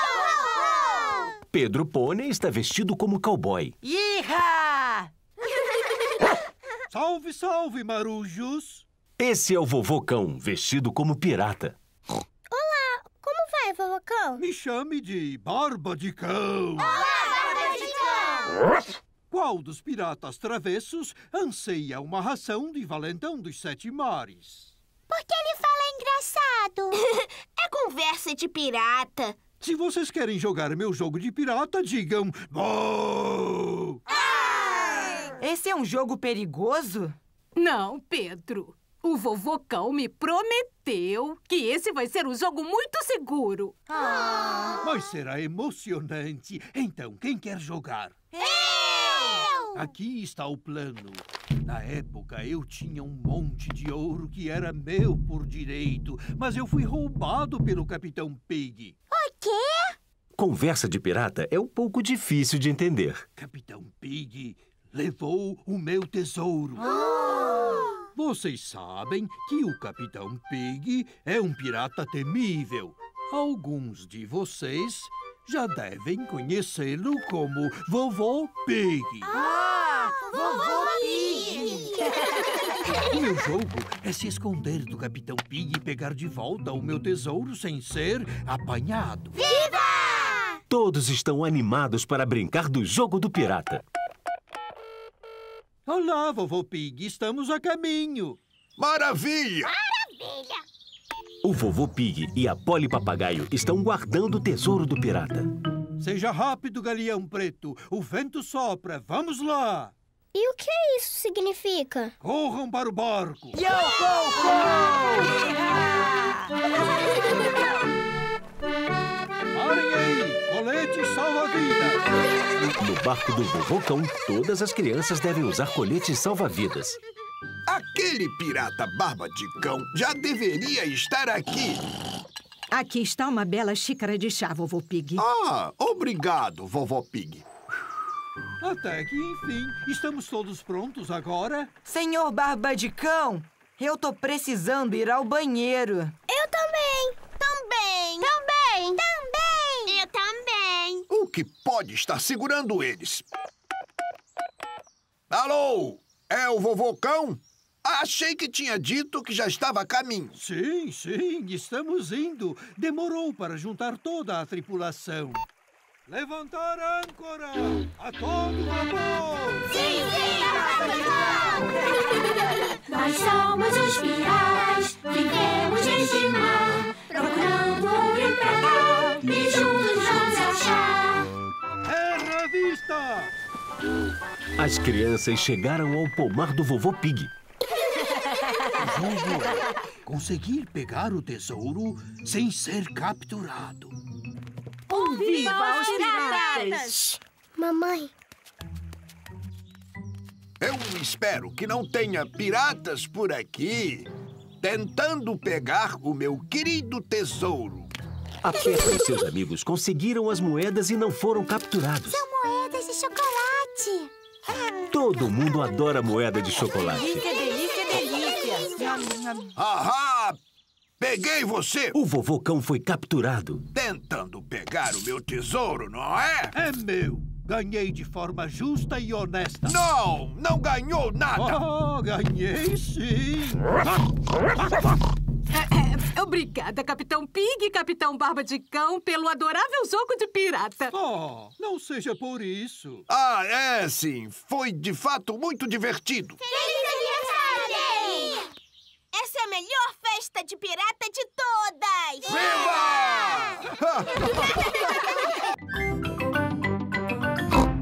Pedro Pônei está vestido como cowboy. Iha! Salve, salve, marujos! Esse é o Vovô Cão, vestido como pirata. Olá, como vai, Vovô Cão? Me chame de Barba de Cão. Olá, Barba de Cão! Qual dos piratas travessos anseia uma ração de valentão dos 7 mares? Porque ele fala engraçado. É conversa de pirata. Se vocês querem jogar meu jogo de pirata, digam... "Bom!" Esse é um jogo perigoso? Não, Pedro. O Vovô Cão me prometeu que esse vai ser um jogo muito seguro. Mas será emocionante. Então, quem quer jogar? Eu! Aqui está o plano. Na época, eu tinha um monte de ouro que era meu por direito, mas eu fui roubado pelo Capitão Pig. O quê? Conversa de pirata é um pouco difícil de entender. Capitão Pig levou o meu tesouro. Vocês sabem que o Capitão Pig é um pirata temível. Alguns de vocês já devem conhecê-lo como Vovô Pig. Vovô Pig! O meu jogo é se esconder do Capitão Pig e pegar de volta o meu tesouro sem ser apanhado. Viva! Todos estão animados para brincar do jogo do pirata. Olá, Vovô Pig, estamos a caminho. Maravilha! Maravilha! O Vovô Pig e a Polly Papagaio estão guardando o tesouro do pirata. Seja rápido, Galeão Preto. O vento sopra. Vamos lá. E o que isso significa? Corram para o barco. Yo, ho, Parem aí. Coletes salva-vidas. No barco do Vovô Cão, todas as crianças devem usar coletes salva-vidas. Aquele pirata Barba de Cão já deveria estar aqui. Aqui está uma bela xícara de chá, Vovô Pig. Obrigado, Vovô Pig. Até que, enfim, estamos todos prontos agora? Senhor Barba de Cão, eu tô precisando ir ao banheiro. Eu também. Também. Também. Também. Eu também. O que pode estar segurando eles? Alô? É o Vovô Cão? Achei que tinha dito que já estava a caminho. Sim, estamos indo. Demorou para juntar toda a tripulação. Levantar a âncora! A todo vapor! Sim, Barba de Cão! Nós somos os piratas, vivemos neste mar, procurando ouro e prata, e juntos vamos achar. Terra à vista! As crianças chegaram ao pomar do Vovô Pig. O jogo é conseguir pegar o tesouro sem ser capturado. Viva os piratas! Mamãe. Eu espero que não tenha piratas por aqui tentando pegar o meu querido tesouro. A Peppa e seus amigos conseguiram as moedas e não foram capturados. São moedas de chocolate. Todo mundo adora moeda de chocolate. Delícia, delícia, delícia. Ahá! Peguei você! O Vovô Cão foi capturado. Tentando pegar o meu tesouro, não é? É meu. Ganhei de forma justa e honesta. Não ganhou nada. Ganhei sim. Obrigada, Capitão Pig e Capitão Barba de Cão, pelo adorável jogo de pirata. Não seja por isso. É sim. Foi de fato muito divertido. Feliz aniversário! Essa é a melhor festa de pirata de todas!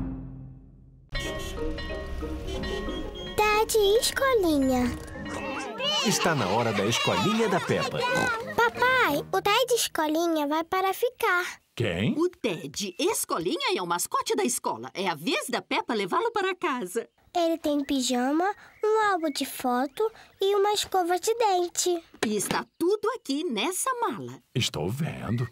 Tá de escolinha. Está na hora da escolinha da Peppa. Papai, o Ted Escolinha vai para ficar. Quem? O Ted Escolinha é o mascote da escola. É a vez da Peppa levá-lo para casa. Ele tem pijama, um álbum de foto e uma escova de dente. E está tudo aqui nessa mala. Estou vendo.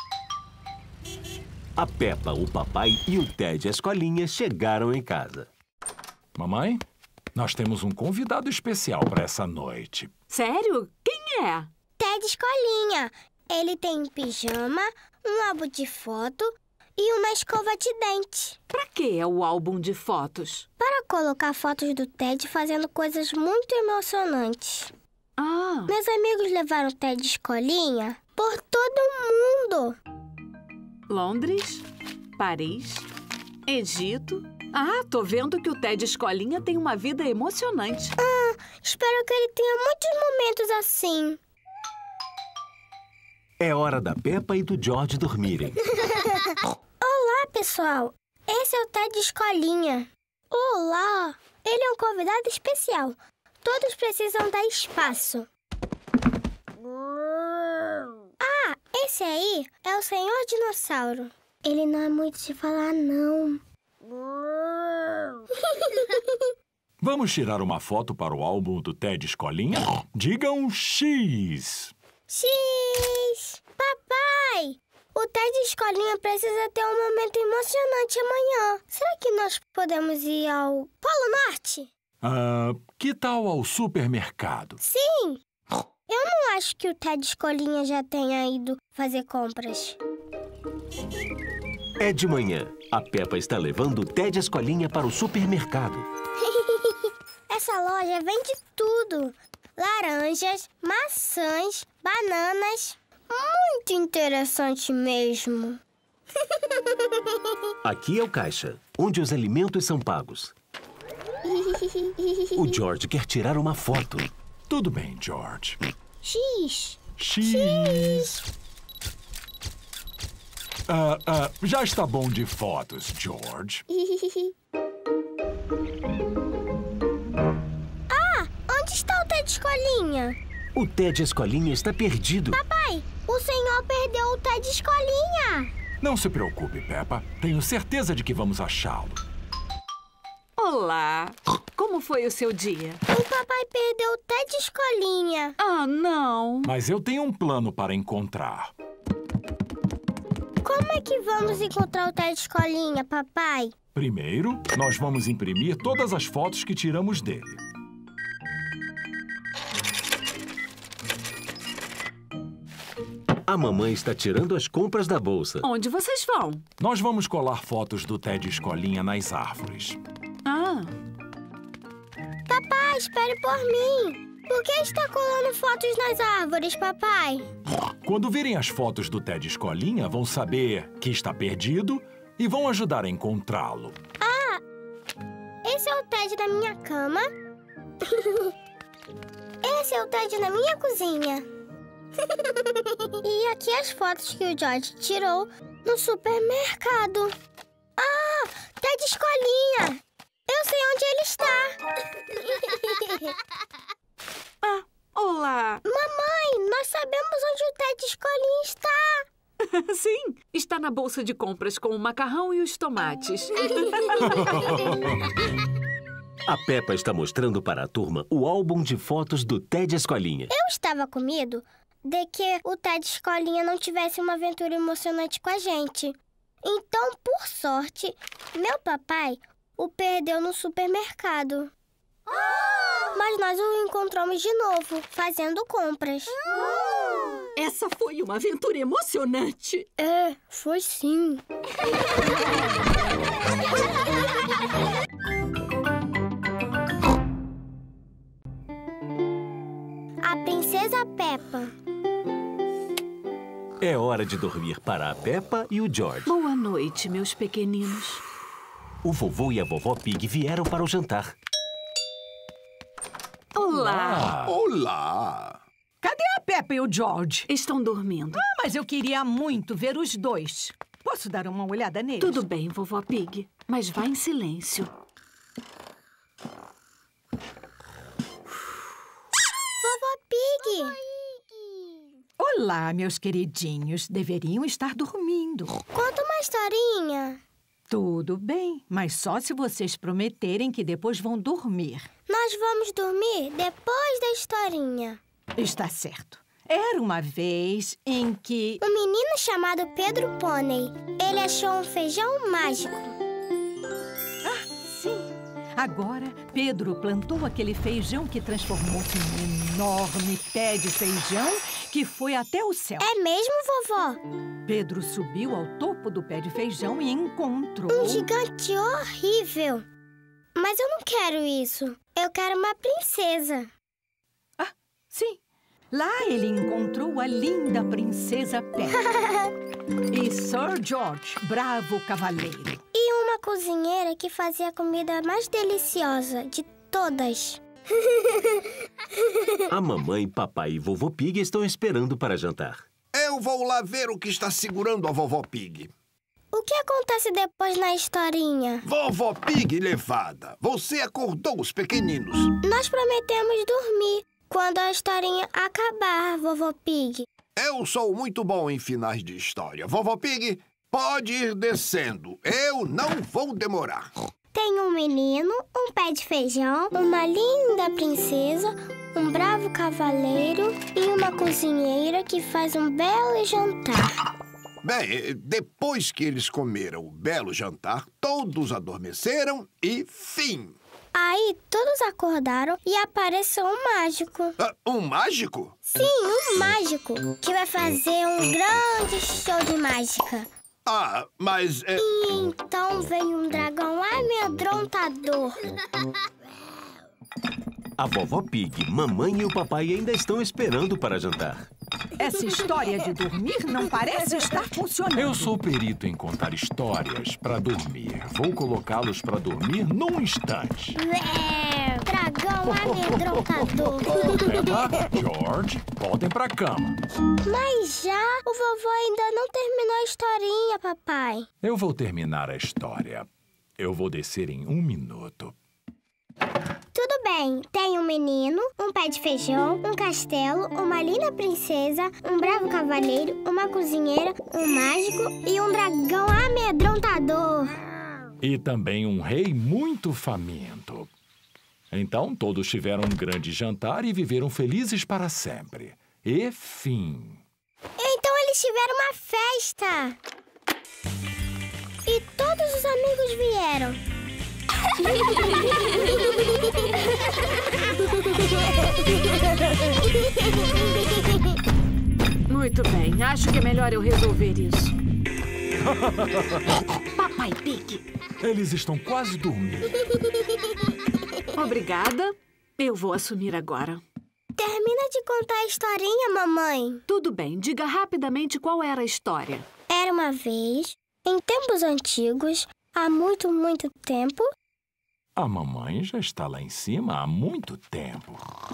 A Peppa, o papai e o Ted Escolinha chegaram em casa. Mamãe, nós temos um convidado especial para essa noite. Sério? Quem é? Ted Escolinha. Ele tem pijama, um álbum de foto e uma escova de dente. Pra que é o álbum de fotos? Para colocar fotos do Ted fazendo coisas muito emocionantes. Ah! Meus amigos levaram o Ted Escolinha por todo mundo. Londres, Paris, Egito. Ah, tô vendo que o Ted Escolinha tem uma vida emocionante. Espero que ele tenha muitos momentos assim. É hora da Peppa e do George dormirem. Olá, pessoal. Esse é o Ted Escolinha. Olá. Ele é um convidado especial. Todos precisam dar espaço. Ah, esse aí é o Senhor Dinossauro. Ele não é muito de falar, não. Vamos tirar uma foto para o álbum do Ted Escolinha? Digam X! X! Papai! O Ted Escolinha precisa ter um momento emocionante amanhã. Será que nós podemos ir ao Polo Norte? Que tal ao supermercado? Sim! Eu não acho que o Ted Escolinha já tenha ido fazer compras. É de manhã. A Peppa está levando o Ted Escolinha para o supermercado. Essa loja vende tudo. Laranjas, maçãs, bananas. Muito interessante mesmo. Aqui é o caixa, onde os alimentos são pagos. O George quer tirar uma foto. Tudo bem, George. X. X. Já está bom de fotos, George. Onde está o Ted Escolinha? O Ted Escolinha está perdido. Papai, o senhor perdeu o Ted Escolinha. Não se preocupe, Peppa. Tenho certeza de que vamos achá-lo. Olá! Como foi o seu dia? O papai perdeu o Ted Escolinha. Ah, não! Mas eu tenho um plano para encontrar. Como é que vamos encontrar o Ted Escolinha, papai? Primeiro, nós vamos imprimir todas as fotos que tiramos dele. A mamãe está tirando as compras da bolsa. Onde vocês vão? Nós vamos colar fotos do Ted Escolinha nas árvores. Ah! Papai, espere por mim. Por que está colando fotos nas árvores, papai? Quando virem as fotos do Ted Escolinha, vão saber que está perdido e vão ajudar a encontrá-lo. Ah! Esse é o Ted da minha cama. Esse é o Ted na minha cozinha. E aqui as fotos que o George tirou no supermercado. Ah! Ted Escolinha! Eu sei onde ele está. Olá! Mamãe, nós sabemos onde o Ted Escolinha está. Sim, está na bolsa de compras com o macarrão e os tomates. A Peppa está mostrando para a turma o álbum de fotos do Ted Escolinha. Eu estava com medo de que o Ted Escolinha não tivesse uma aventura emocionante com a gente. Então, por sorte, meu papai o perdeu no supermercado. Mas nós o encontramos de novo, fazendo compras. Essa foi uma aventura emocionante. É, foi sim. A Princesa Peppa. É hora de dormir para a Peppa e o George. Boa noite, meus pequeninos. O vovô e a vovó Pig vieram para o jantar. Olá! Olá! Cadê a Peppa e o George? Estão dormindo. Ah, mas eu queria muito ver os dois. Posso dar uma olhada neles? Tudo bem, vovó Pig, mas vá em silêncio. Vovó lá, meus queridinhos. Deveriam estar dormindo. Conta uma historinha. Tudo bem, mas só se vocês prometerem que depois vão dormir. Nós vamos dormir depois da historinha. Está certo. Era uma vez em que... Um menino chamado Pedro Pônei. Ele achou um feijão mágico. Ah, sim. Agora, Pedro plantou aquele feijão que transformou-se num enorme pé de feijão que foi até o céu. É mesmo, vovó? Pedro subiu ao topo do pé de feijão e encontrou... Um gigante horrível. Mas eu não quero isso. Eu quero uma princesa. Ah, sim. Lá ele encontrou a linda princesa Peppa e Sir George, bravo cavaleiro. E uma cozinheira que fazia a comida mais deliciosa de todas. A mamãe, papai e vovô Pig estão esperando para jantar. Eu vou lá ver o que está segurando a vovó Pig. O que acontece depois na historinha? Vovó Pig levada, você acordou os pequeninos. Nós prometemos dormir quando a historinha acabar, vovó Pig. Eu sou muito bom em finais de história. Vovó Pig, pode ir descendo. Eu não vou demorar. Tem um menino, um pé de feijão, uma linda princesa, um bravo cavaleiro e uma cozinheira que faz um belo jantar. Bem, depois que eles comeram o belo jantar, todos adormeceram e fim. Aí todos acordaram e apareceu um mágico. Um mágico? Sim, um mágico, que vai fazer um grande show de mágica. Ah, mas... E então veio um dragão amedrontador. A vovó Pig, mamãe e o papai ainda estão esperando para jantar. Essa história de dormir não parece estar funcionando. Eu sou perito em contar histórias para dormir. Vou colocá-los para dormir num instante. Dragão amedrontador. Peppa, George, voltem para a cama. Mas já o vovô ainda não terminou a historinha, papai. Eu vou terminar a história. Eu vou descer em 1 minuto. Tudo bem. Tem um menino, um pé de feijão, um castelo, uma linda princesa, um bravo cavaleiro, uma cozinheira, um mágico e um dragão amedrontador. E também um rei muito faminto. Então, todos tiveram um grande jantar e viveram felizes para sempre. E fim. Então eles tiveram uma festa. E todos os amigos vieram. Muito bem, acho que é melhor eu resolver isso. Papai Pig. Eles estão quase dormindo. Obrigada. Eu vou assumir agora. Termina de contar a historinha, mamãe. Tudo bem, diga rapidamente qual era a história. Era uma vez, em tempos antigos, há muito, muito tempo... A mamãe já está lá em cima há muito tempo.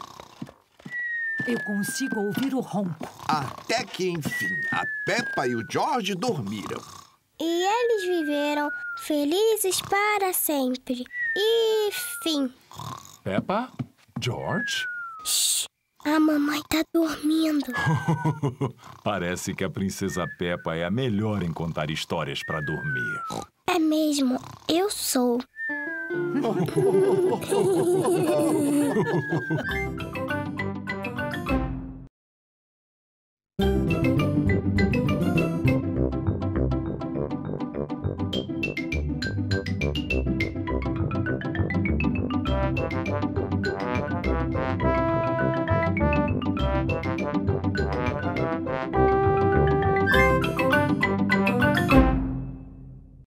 Eu consigo ouvir o ronco. Até que, enfim, a Peppa e o George dormiram. E eles viveram felizes para sempre. E fim. Peppa? George? Shhh! A mamãe tá dormindo. Parece que a princesa Peppa é a melhor em contar histórias para dormir. É mesmo, eu sou.